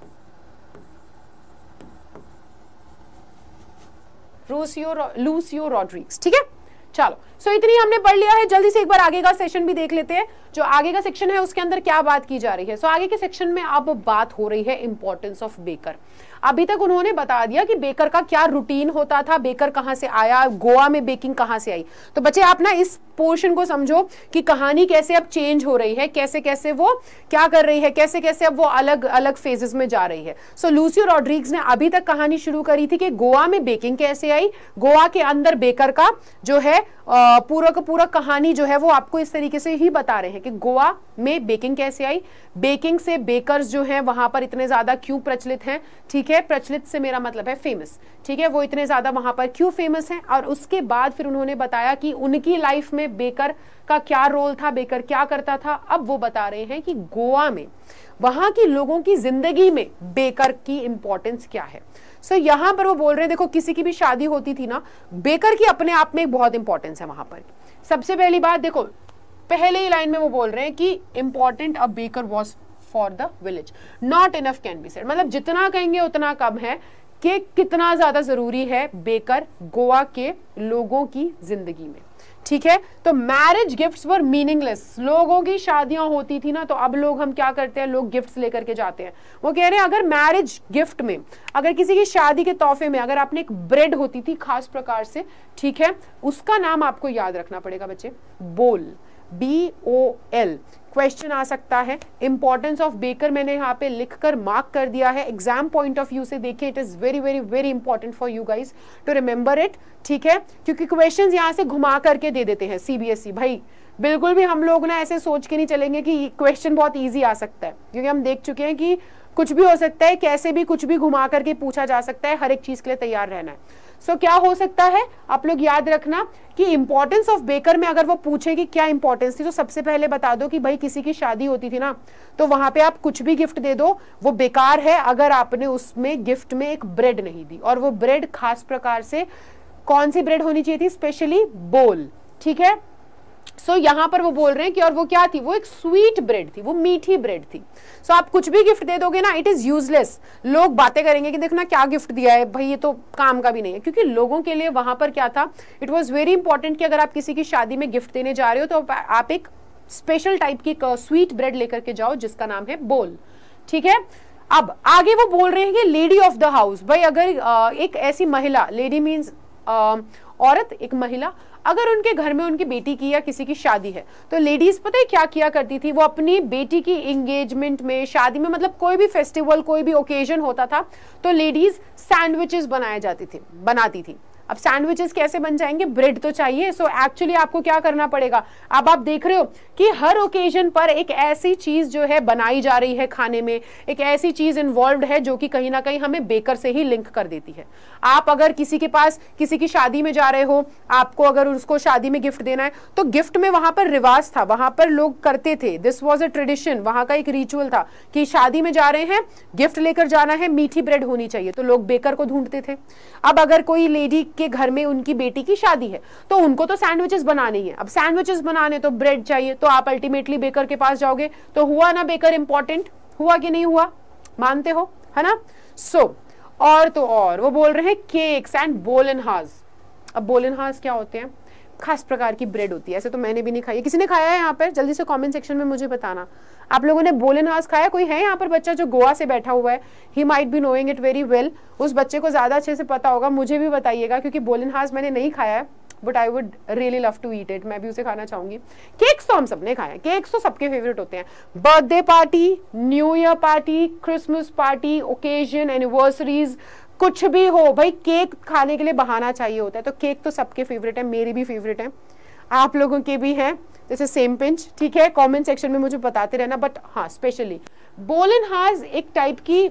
लूसियो लूसियो रॉड्रिग्स। ठीक है, चलो सो so, इतनी हमने पढ़ लिया है। जल्दी से एक बार आगे का सेशन भी देख लेते हैं। जो आगे का सेक्शन है उसके अंदर क्या बात की जा रही है। सो so, आगे के सेक्शन में अब बात हो रही है इंपॉर्टेंस ऑफ बेकर। अभी तक उन्होंने बता दिया कि बेकर का क्या रूटीन होता था, बेकर कहां से आया, गोवा में बेकिंग कहां से आई। तो बच्चे आप ना इस पोर्शन को समझो कि कहानी कैसे अब चेंज हो रही है, कैसे कैसे वो क्या कर रही है, कैसे कैसे अब वो अलग अलग फेजेस में जा रही है। सो लूसियो रॉड्रिग्स ने अभी तक कहानी शुरू करी थी कि गोवा में बेकिंग कैसे आई, गोवा के अंदर बेकर का जो है पूरा का पूरा कहानी जो है वो आपको इस तरीके से ही बता रहे हैं कि गोवा में बेकिंग कैसे आई, बेकिंग से बेकर्स जो हैं वहां पर इतने ज्यादा क्यों प्रचलित हैं। ठीक है, प्रचलित से मेरा मतलब है फेमस। ठीक है, वो इतने ज्यादा वहां पर क्यों फेमस हैं। और उसके बाद फिर उन्होंने बताया कि उनकी लाइफ में बेकर का क्या रोल था, बेकर क्या करता था। अब वो बता रहे हैं कि गोवा में वहां की लोगों की जिंदगी में बेकर की इंपॉर्टेंस क्या है। सो so, यहां पर वो बोल रहे हैं, देखो किसी की भी शादी होती थी ना, बेकर की अपने आप में एक बहुत इंपॉर्टेंस है वहां पर। सबसे पहली बात देखो, पहले ही लाइन में वो बोल रहे हैं कि important a baker was for the village, not enough can be said. मतलब जितना कहेंगे उतना कम है कि कितना ज्यादा जरूरी है बेकर गोवा के लोगों की जिंदगी में। ठीक है, तो मैरिज गिफ्ट्स वर मीनिंगलेस। लोगों की शादियां होती थी ना, तो अब लोग हम क्या करते हैं, लोग गिफ्ट्स लेकर के जाते हैं। वो कह रहे हैं अगर मैरिज गिफ्ट में, अगर किसी की शादी के तोहफे में अगर आपने एक ब्रेड होती थी खास प्रकार से, ठीक है, उसका नाम आपको याद रखना पड़ेगा बच्चे, बोल, बी ओ एल। क्वेश्चन आ सकता है। इंपॉर्टेंस ऑफ बेकर मैंने यहाँ पे लिखकर मार्क कर दिया है, एग्जाम पॉइंट ऑफ व्यू से देखिए, it is very very very important for you guys to remember it. ठीक है, क्योंकि क्वेश्चंस यहाँ से घुमा करके दे देते हैं सीबीएसई। भाई बिल्कुल भी हम लोग ना ऐसे सोच के नहीं चलेंगे कि क्वेश्चन बहुत ईजी आ सकता है, क्योंकि हम देख चुके हैं कि कुछ भी हो सकता है, कैसे भी कुछ भी घुमा करके पूछा जा सकता है, हर एक चीज के लिए तैयार रहना है। सो so, क्या हो सकता है, आप लोग याद रखना कि इंपॉर्टेंस ऑफ बेकर में अगर वो पूछे कि क्या इंपॉर्टेंस थी, तो सबसे पहले बता दो कि भाई किसी की शादी होती थी ना, तो वहां पे आप कुछ भी गिफ्ट दे दो, वो बेकार है अगर आपने उसमें गिफ्ट में एक ब्रेड नहीं दी। और वो ब्रेड खास प्रकार से कौन सी ब्रेड होनी चाहिए थी, स्पेशली बोल। ठीक है, सो so, यहां पर वो बोल रहे हैं कि और वो क्या थी, वो एक स्वीट ब्रेड थी, वो मीठी ब्रेड थी। सो so, आप कुछ भी गिफ्ट दे दोगे ना, इट इज यूजलेस। लोग बातें करेंगे कि देखो ना क्या गिफ्ट दिया है भाई, ये तो काम का भी नहीं है। क्योंकि लोगों के लिए वहां पर क्या था, इट वॉज वेरी इंपॉर्टेंट कि अगर आप किसी की शादी में गिफ्ट देने जा रहे हो तो आप एक स्पेशल टाइप की स्वीट ब्रेड लेकर के जाओ जिसका नाम है बोल। ठीक है, अब आगे वो बोल रहे हैं कि लेडी ऑफ द हाउस। भाई अगर एक ऐसी महिला, लेडी मीन्स औरत, एक महिला, अगर उनके घर में उनकी बेटी की या किसी की शादी है, तो लेडीज पता है क्या किया करती थी, वो अपनी बेटी की एंगेजमेंट में, शादी में, मतलब कोई भी फेस्टिवल, कोई भी ओकेजन होता था, तो लेडीज सैंडविचेस बनाए जाती थी बनाती थी। अब सैंडविचेस कैसे बन जाएंगे, ब्रेड तो चाहिए। सो एक्चुअली आपको क्या करना पड़ेगा, अब आप देख रहे हो कि हर ओकेजन पर एक ऐसी चीज जो है बनाई जा रही है खाने में, एक ऐसी चीज इन्वॉल्व है जो कि कहीं ना कहीं हमें बेकर से ही लिंक कर देती है। आप अगर किसी के पास, किसी की शादी में जा रहे हो, आपको अगर उसको शादी में गिफ्ट देना है, तो गिफ्ट में वहां पर रिवाज था, वहां पर लोग करते थे, दिस वॉज अ ट्रेडिशन, वहां का एक रिचुअल था कि शादी में जा रहे हैं, गिफ्ट लेकर जाना है, मीठी ब्रेड होनी चाहिए, तो लोग बेकर को ढूंढते थे। अब अगर कोई लेडी के घर में उनकी बेटी की शादी है, तो उनको तो सैंडविचेस बनाने ही है। अब सैंडविचेस बनाने तो ब्रेड चाहिए, तो आप अल्टीमेटली बेकर के पास जाओगे। तो हुआ ना बेकर इंपॉर्टेंट, हुआ कि नहीं हुआ, मानते हो, है ना। सो so, और तो और वो बोल रहे हैं केक्स एंड बोलेनहाज। अब बोलेनहाज क्या होते हैं, खास प्रकार की ब्रेड होती है, ऐसे तो मैंने भी नहीं खाई है। किसी ने खाया है यहाँ पर? जल्दी से कमेंट सेक्शन में मुझे बताना। आप लोगों ने बोलेनहाज खाया? कोई है यहाँ पर बच्चा जो गोवा से बैठा हुआ है? He might be knowing it very well, उस बच्चे को ज्यादा अच्छे से पता होगा, मुझे भी बताइएगा, क्योंकि बोलेनहाज मैंने नहीं खाया है, but I would really love to eat it, मैं भी उसे खाना चाहूंगी। केक्स तो हम सबने खाए हैं, केक्स तो सबके फेवरेट होते हैं। Birthday party, new year party, Christmas party, occasion, anniversaries, कुछ भी हो भाई, केक खाने के लिए बहाना चाहिए होता है। तो केक तो सबके फेवरेट है, मेरी भी फेवरेट है, आप लोगों के भी हैं, जैसे सेम पिंच, ठीक है। कमेंट सेक्शन में मुझे बताते रहना। बट हाँ, स्पेशली बोलेनहाज एक टाइप की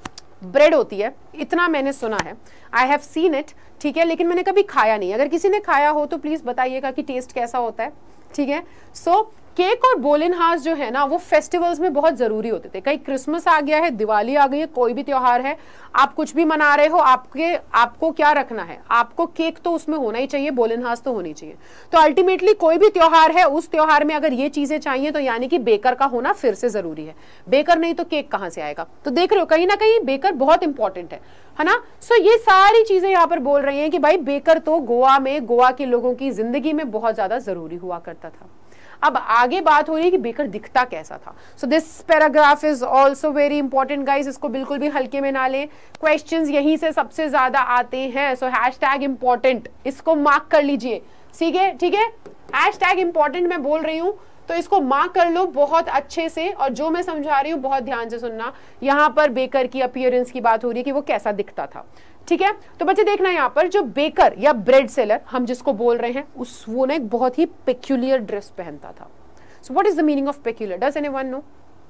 ब्रेड होती है, इतना मैंने सुना है, आई हैव सीन इट, ठीक है, लेकिन मैंने कभी खाया नहीं। अगर किसी ने खाया हो तो प्लीज बताइएगा कि टेस्ट कैसा होता है, ठीक है। सो so, केक और बोलेनहाज जो है ना, वो फेस्टिवल्स में बहुत जरूरी होते थे। कहीं क्रिसमस आ गया है, दिवाली आ गई है, कोई भी त्योहार है, आप कुछ भी मना रहे हो, आपके आपको क्या रखना है, आपको केक तो उसमें होना ही चाहिए, बोलेनहाज तो होनी चाहिए। तो अल्टीमेटली कोई भी त्योहार है, उस त्योहार में अगर ये चीजें चाहिए तो यानी कि बेकर का होना फिर से जरूरी है। बेकर नहीं तो केक कहां से आएगा? तो देख रहे हो, कहीं ना कहीं बेकर बहुत इंपॉर्टेंट है, है ना। सो so, ये सारी चीजें यहाँ पर बोल रही हैं कि भाई बेकर तो गोवा में, गोवा के लोगों की जिंदगी में बहुत ज्यादा जरूरी हुआ करता था। अब आगे बात हो रही है कि बेकर दिखता कैसा था। So this paragraph is also very important guys, इसको बिल्कुल भी हल्के में ना लें, क्वेश्चंस यहीं से सबसे ज्यादा आते हैं। सो हैश टैग इंपॉर्टेंट, इसको मार्क कर लीजिए, ठीक है, ठीक है। हैश टैग इंपॉर्टेंट मैं बोल रही हूँ तो इसको मार्क कर लो बहुत अच्छे से, और जो मैं समझा रही हूँ बहुत ध्यान से सुनना। यहाँ पर बेकर की अपीयरेंस की बात हो रही है कि वो कैसा दिखता था, ठीक है। तो बच्चे देखना, यहाँ पर जो बेकर या ब्रेड सेलर हम जिसको बोल रहे हैं, उस वो ने एक बहुत ही पेक्यूलियर ड्रेस पहनता था। So what is the meaning of peculiar? Does anyone know?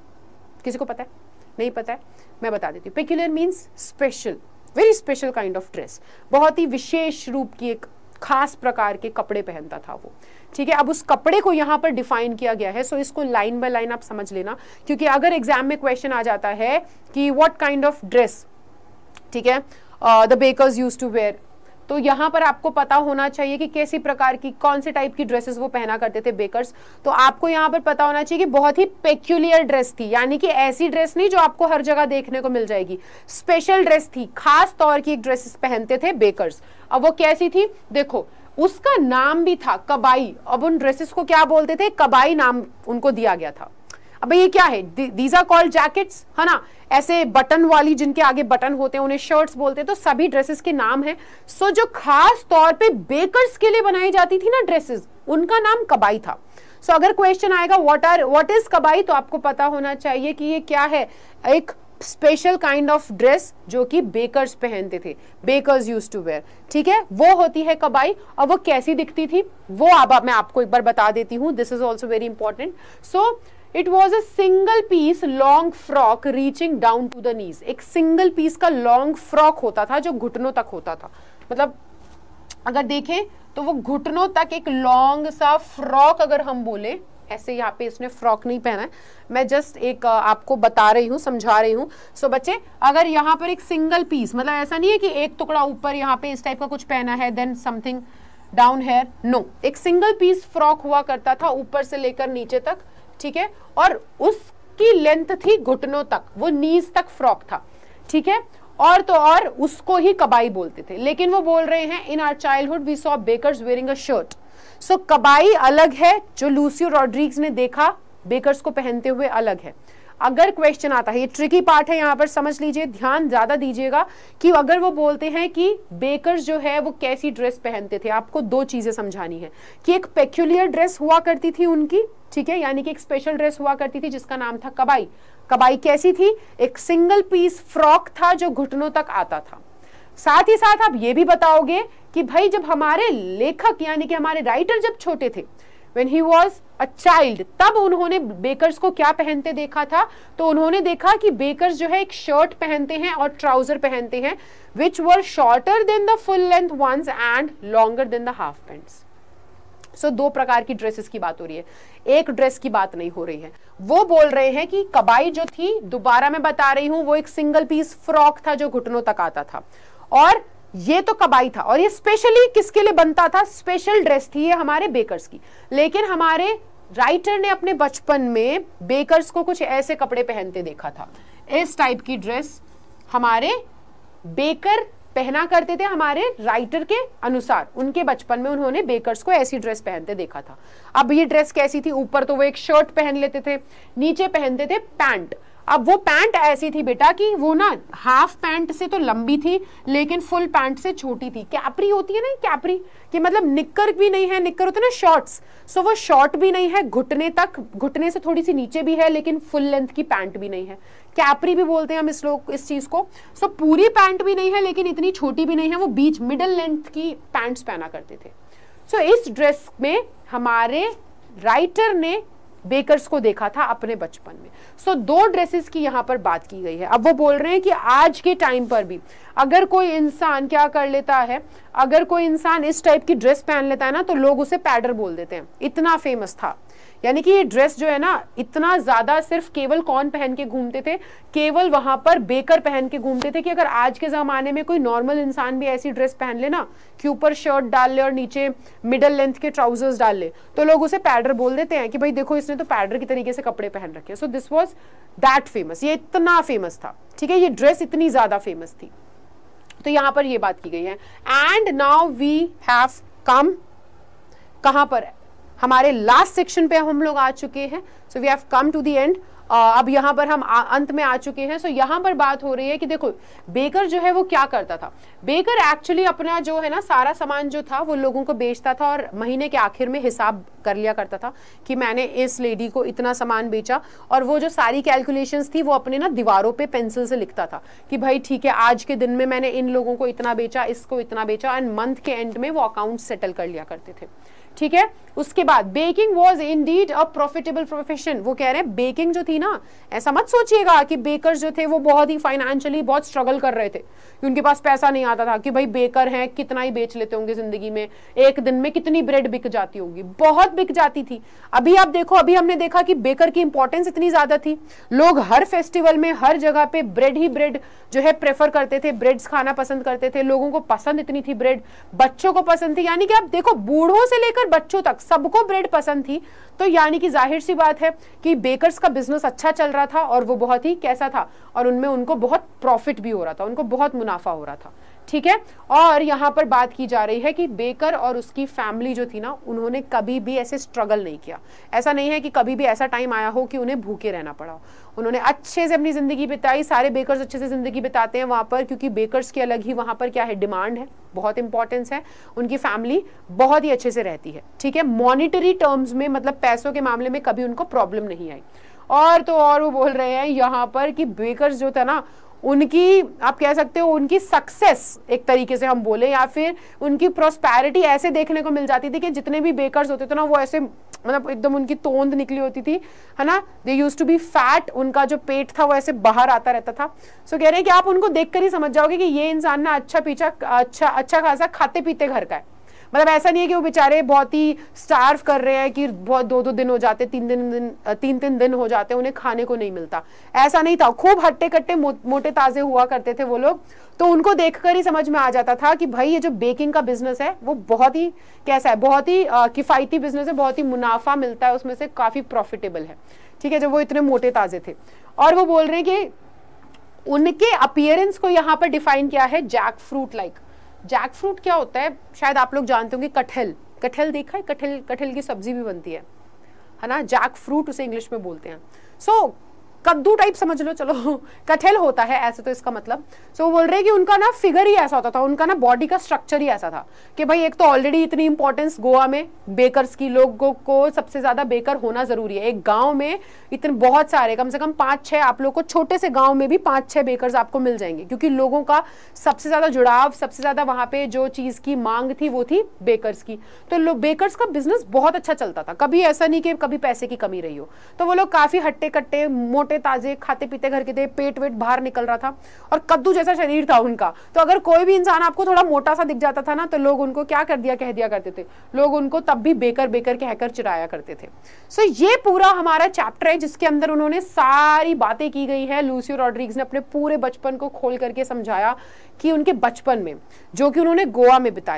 किसी को पता है? नहीं पता है? मैं बता देती हूँ। Peculiar means special, very special kind of dress, बहुत ही विशेष रूप की एक खास प्रकार के कपड़े पहनता था वो, ठीक है। अब उस कपड़े को यहाँ पर डिफाइन किया गया है, सो इसको लाइन बाय लाइन आप समझ लेना, क्योंकि अगर एग्जाम में क्वेश्चन आ जाता है कि व्हाट काइंड ऑफ ड्रेस, ठीक है, the bakers used to wear, तो यहाँ पर आपको पता होना चाहिए कि कैसी प्रकार की, कौन से टाइप की ड्रेसेस वो पहना करते थे बेकर्स। तो आपको यहाँ पर पता होना चाहिए कि बहुत ही पेक्यूलियर ड्रेस थी, यानी कि ऐसी ड्रेस नहीं जो आपको हर जगह देखने को मिल जाएगी, स्पेशल ड्रेस थी, खास तौर की एक ड्रेसेस पहनते थे बेकर्स। अब वो कैसी थी? देखो, उसका नाम भी था कबाई। अब उन ड्रेसेस को क्या बोलते थे? कबाई नाम उनको दिया गया था। अब ये क्या है? दीज आर कॉल्ड जैकेट्स, है ना, ऐसे बटन वाली जिनके आगे बटन होते हैं उन्हें शर्ट्स बोलते हैं। तो सभी ड्रेसेस के नाम हैं। सो जो खास तौर पे बेकर्स के लिए बनाई जाती थी ना ड्रेसेस, उनका नाम कबाई था। सो अगर क्वेश्चन आएगा what are what is kabai, तो आपको पता होना चाहिए कि ये क्या है, एक स्पेशल काइंड ऑफ ड्रेस जो कि बेकर्स पहनते थे, बेकर्स यूज्ड टू वेयर, ठीक है, वो होती है कबाई। और वो कैसी दिखती थी वो अब मैं आपको एक बार बता देती हूँ, this is also very important. So it was a single piece long frock reaching down to the knees. एक सिंगल पीस का लॉन्ग फ्रॉक होता था जो घुटनों तक होता था, मतलब अगर देखें तो वो घुटनों तक एक लॉन्ग सा फ्रॉक, अगर हम बोले ऐसे, यहाँ पे इसने फ्रॉक नहीं पहना है, मैं जस्ट एक आपको बता रही हूँ, समझा रही हूँ। सो so, बच्चे अगर यहाँ पर एक सिंगल पीस, मतलब ऐसा नहीं है कि एक टुकड़ा ऊपर यहाँ पे इस टाइप का कुछ पहना है then something down here, no, एक सिंगल पीस फ्रॉक हुआ करता था ऊपर से लेकर नीचे तक, ठीक है, और उसकी लेंथ थी घुटनों तक, वो नीज तक फ्रॉक था, ठीक है। और तो और उसको ही कबाई बोलते थे। लेकिन वो बोल रहे हैं in our childhood we saw bakers wearing a shirt. So kabai अलग है, जो लूसियो रॉड्रिग्स ने देखा बेकर्स को पहनते हुए अलग है। अगर क्वेश्चन आता है, ये ट्रिकी पार्ट है, यहाँ पर समझ लीजिए, ध्यान ज्यादा दीजिएगा कि अगर वो बोलते हैं कि बेकर्स जो है वो कैसी ड्रेस पहनते थे, आपको दो चीजें समझानी है कि एक पेक्यूलियर ड्रेस हुआ करती थी उनकी, ठीक है, यानी कि एक स्पेशल ड्रेस हुआ करती थी जिसका नाम था कबाई। कबाई कैसी थी? एक सिंगल पीस फ्रॉक था जो घुटनों तक आता था। साथ ही साथ आप ये भी बताओगे कि भाई जब हमारे लेखक यानी कि हमारे राइटर जब छोटे थे, when he was a child, तब उन्होंने बेकर्स को क्या पहनते देखा था? तो उन्होंने देखा कि बेकर्स जो है एक शर्ट पहनते हैं और ट्राउजर पहनते हैं which were shorter than the full length ones and longer than the half pants. So so, दो प्रकार की ड्रेसेस की बात हो रही है, एक ड्रेस की बात नहीं हो रही है। वो बोल रहे हैं कि कबाई जो थी, दोबारा मैं बता रही हूं, वो एक सिंगल पीस फ्रॉक था जो घुटनों तक आता था, और ये तो कबाई था, और ये स्पेशली किसके लिए बनता था? स्पेशल ड्रेस थी ये हमारे बेकर्स की। लेकिन हमारे राइटर ने अपने बचपन में बेकर्स को कुछ ऐसे कपड़े पहनते देखा था, इस टाइप की ड्रेस हमारे बेकर पहना करते थे हमारे राइटर के अनुसार। उनके बचपन में उन्होंने बेकर्स को ऐसी ड्रेस पहनते देखा था। अब ये ड्रेस कैसी थी, ऊपर तो वो एक शर्ट पहन लेते थे, नीचे पहनते थे पैंट। अब वो पैंट ऐसी थी बेटा कि वो ना हाफ पैंट से तो लंबी थी लेकिन फुल पैंट से छोटी थी। कैपरी होती है ना, कैपरी कि मतलब निक्कर भी नहीं है, निक्कर होते ना शॉर्ट्स, सो वो शॉर्ट भी नहीं है, घुटने तक, घुटने से थोड़ी सी नीचे भी है लेकिन फुल लेंथ की पैंट भी नहीं है, कैपरी भी बोलते हैं हम इस लोग इस चीज को। सो पूरी पैंट भी नहीं है लेकिन इतनी छोटी भी नहीं है, वो बीच मिडल लेंथ की पैंट्स पहना करते थे। सो इस ड्रेस में हमारे राइटर ने बेकर्स को देखा था अपने बचपन में। सो so, दो ड्रेसेस की यहाँ पर बात की गई है। अब वो बोल रहे हैं कि आज के टाइम पर भी अगर कोई इंसान क्या कर लेता है, अगर कोई इंसान इस टाइप की ड्रेस पहन लेता है ना तो लोग उसे पैडर बोल देते हैं, इतना फेमस था। यानी कि ये ड्रेस जो है ना इतना ज्यादा सिर्फ केवल कौन पहन के घूमते थे, केवल वहां पर बेकर पहन के घूमते थे कि अगर आज के जमाने में कोई नॉर्मल इंसान भी ऐसी ड्रेस पहन ले ना कि ऊपर शर्ट डाल ले और नीचे मिडल लेंथ के ट्राउजर्स डाल ले तो लोग उसे पैडर बोल देते हैं कि भाई देखो इसने तो पैडर की तरीके से कपड़े पहन रखे। So this was that famous, ये इतना फेमस था, ठीक है, ये ड्रेस इतनी ज्यादा फेमस थी। तो यहां पर ये बात की गई है। And now we have come, कहां पर हमारे लास्ट सेक्शन पे हम लोग आ चुके हैं। So we have come to the end. अब यहाँ पर हम आ, अंत में आ चुके हैं। सो so, यहाँ पर बात हो रही है कि देखो बेकर जो है वो क्या करता था। बेकर एक्चुअली अपना जो है ना सारा सामान जो था वो लोगों को बेचता था और महीने के आखिर में हिसाब कर लिया करता था कि मैंने इस लेडी को इतना सामान बेचा, और वो जो सारी कैलकुलेशंस थी वो अपने ना दीवारों पे पेंसिल से लिखता था कि भाई ठीक है आज के दिन में मैंने इन लोगों को इतना बेचा, इसको इतना बेचा, एंड मंथ के एंड में वो अकाउंट सेटल कर लिया करते थे, ठीक है। उसके बाद baking was indeed a profitable profession. वो कह रहे हैं बेकिंग जो थी ना, ऐसा मत सोचिएगा कि बेकर्स जो थे वो बहुत ही फाइनेंशियली बहुत स्ट्रगल कर रहे थे कि उनके पास पैसा नहीं आता था कि भाई बेकर हैं कितना ही बेच लेते होंगे जिंदगी में, एक दिन में कितनी ब्रेड बिक जाती होगी, बहुत बिक जाती थी। अभी आप देखो, अभी हमने देखा कि बेकर की इंपॉर्टेंस इतनी ज्यादा थी, लोग हर फेस्टिवल में हर जगह पे ब्रेड ही ब्रेड जो है प्रेफर करते थे, ब्रेड्स खाना पसंद करते थे, लोगों को पसंद इतनी थी ब्रेड, बच्चों को पसंद थी, यानी कि आप देखो बूढ़ों से लेकर बच्चों तक सबको ब्रेड पसंद थी। तो यानी कि जाहिर सी बात है कि बेकर्स का बिजनेस अच्छा चल रहा था और वो बहुत ही कैसा था, और उनमें उनको बहुत प्रॉफिट भी हो रहा था, उनको बहुत मुनाफा हो रहा था, ठीक है। और यहाँ पर बात की जा रही है कि बेकर और उसकी फैमिली जो थी ना उन्होंने कभी भी ऐसे स्ट्रगल नहीं किया। ऐसा नहीं है कि कभी भी ऐसा टाइम आया हो कि उन्हें भूखे रहना पड़ा हो, उन्होंने अच्छे से अपनी जिंदगी बिताई। सारे बेकर्स अच्छे से जिंदगी बिताते हैं वहां पर, क्योंकि बेकर्स की अलग ही वहां पर क्या है डिमांड है, बहुत इंपॉर्टेंस है, उनकी फैमिली बहुत ही अच्छे से रहती है, ठीक है। मॉनिटरी टर्म्स में मतलब पैसों के मामले में कभी उनको प्रॉब्लम नहीं आई। और तो और वो बोल रहे हैं यहाँ पर कि बेकर्स जो था ना उनकी आप कह सकते हो उनकी सक्सेस एक तरीके से हम बोले या फिर उनकी प्रोस्पैरिटी ऐसे देखने को मिल जाती थी कि जितने भी बेकर्स होते थे ना वो ऐसे मतलब एकदम उनकी तोंद निकली होती थी, है ना, they used to be fat, उनका जो पेट था वो ऐसे बाहर आता रहता था। सो कह रहे हैं कि आप उनको देखकर ही समझ जाओगे कि ये इंसान ना अच्छा पीछा अच्छा अच्छा खासा खाते पीते घर का है। मतलब ऐसा नहीं है कि वो बेचारे बहुत ही स्टार्व कर रहे हैं कि बहुत दो दो दिन हो जाते, तीन दिन दिन तीन तीन दिन हो जाते उन्हें खाने को नहीं मिलता, ऐसा नहीं था। खूब हट्टे कट्टे मो, मोटे ताजे हुआ करते थे वो लोग। तो उनको देखकर ही समझ में आ जाता था कि भाई ये जो बेकिंग का बिजनेस है वो बहुत ही कैसा है, बहुत ही किफायती बिजनेस है, बहुत ही मुनाफा मिलता है उसमें से, काफी प्रॉफिटेबल है, ठीक है, जब वो इतने मोटे ताजे थे। और वो बोल रहे हैं कि उनके अपीयरेंस को यहाँ पर डिफाइन किया है jackfruit like. Jackfruit क्या होता है शायद आप लोग जानते होंगे, कटहल, कटहल देखा है, कटहल कटहल की सब्जी भी बनती है है ना, जैक फ्रूट उसे इंग्लिश में बोलते हैं। सो so, कद्दू टाइप समझ लो, चलो कटहल होता है ऐसे तो इसका मतलब। सो so, वो बोल रहे हैं कि उनका ना फिगर ही ऐसा होता था, उनका ना बॉडी का स्ट्रक्चर ही ऐसा था कि भाई एक तो ऑलरेडी इतनी इंपॉर्टेंस गोवा में बेकर्स की, लोगों को सबसे ज्यादा बेकर होना जरूरी है। एक गांव में इतने बहुत सारे, कम से कम पांच छह, आप लोग को छोटे से गांव में भी पांच छह बेकर्स आपको मिल जाएंगे, क्योंकि लोगों का सबसे ज्यादा जुड़ाव, सबसे ज्यादा वहां पे जो चीज की मांग थी वो थी बेकर्स की। तो लोग बेकर्स का बिजनेस बहुत अच्छा चलता था, कभी ऐसा नहीं कि कभी पैसे की कमी रही हो। तो वो लोग काफी हट्टे कट्टे मोटे ताजे खाते पीते घर के थे, पेट वेट बाहर निकल रहा था और कद्दू जैसा शरीर था उनका। तो अगर कोई भी इंसान आपको थोड़ा मोटा सा दिख जाता था ना तो लोग उनको क्या कर दिया कह दिया करते थे, लोग उनको तब भी बेकर बेकर कहकर चिढ़ाया करते थे। सो so, ये पूरा हमारा चैप्टर है जिसके अंदर उन्होंने सारी बातें की गई है। लूसियो रॉड्रिग्स ने अपने पूरे बचपन को खोल करके समझाया कि उनके बचपन में जो कि उन्होंने गोवा में बिताया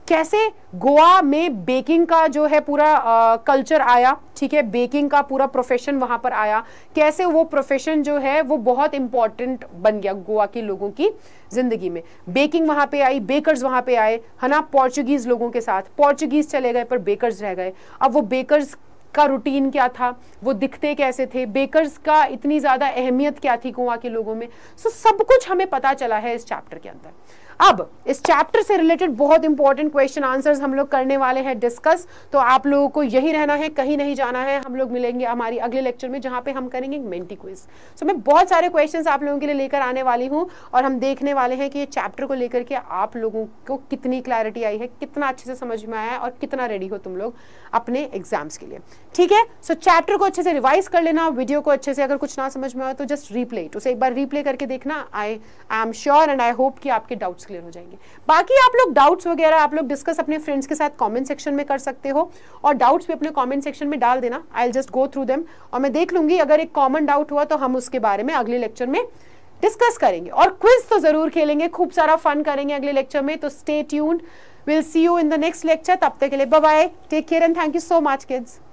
कैसे गोवा में बेकिंग का जो है पूरा कल्चर आया, ठीक है, बेकिंग का पूरा प्रोफेशन वहां पर आया, कैसे वो प्रोफेशन जो है वो बहुत इंपॉर्टेंट बन गया गोवा के लोगों की जिंदगी में। बेकिंग वहां पे आई, बेकर्स वहां पे आए, है ना, पोर्चुगीज लोगों के साथ, पोर्चुगीज चले गए पर बेकर्स रह गए। अब वो बेकर्स का रूटीन क्या था, वो दिखते कैसे थे, बेकर्स का इतनी ज्यादा अहमियत क्या थी गोवा के लोगों में, सो सब कुछ हमें पता चला है इस चैप्टर के अंदर। अब इस चैप्टर से रिलेटेड बहुत इंपॉर्टेंट क्वेश्चन आंसर्स हम लोग करने वाले हैं डिस्कस, तो आप लोगों को यही रहना है, कहीं नहीं जाना है। हम लोग मिलेंगे हमारी अगले लेक्चर में जहां पे हम करेंगे मेंटी क्विज। सो मैं बहुत सारे क्वेश्चंस आप लोगों के लिए लेकर आने वाली हूं और हम देखने वाले हैं कि ये चैप्टर को लेकर के आप लोगों को कितनी क्लैरिटी आई है, कितना अच्छे से समझ में आया है और कितना रेडी हो तुम लोग अपने एग्जाम्स के लिए, ठीक है। सो चैप्टर को अच्छे से रिवाइज कर लेना, वीडियो को अच्छे से, अगर कुछ ना समझ में आए तो जस्ट रीप्ले इट, उसे एक बार रीप्ले करके देखना। I I am sure and I hope कि आपके डाउट्स क्लियर हो जाएंगे। बाकी आप लोग डाउट्स वगैरह आप लोग डिस्कस अपने फ्रेंड्स के साथ कमेंट सेक्शन में कर सकते हो और डाउट्स भी अपने कमेंट सेक्शन में डाल देना। I will just go through them और मैं देख लूंगी, अगर एक कॉमन डाउट हुआ तो हम उसके बारे में अगले लेक्चर में डिस्कस करेंगे और क्विज तो जरूर खेलेंगे, खूब सारा फन करेंगे अगले लेक्चर में। तो stay tuned, will see you in the next lecture. तब तक के लिए bye bye, take care and thank you so much kids.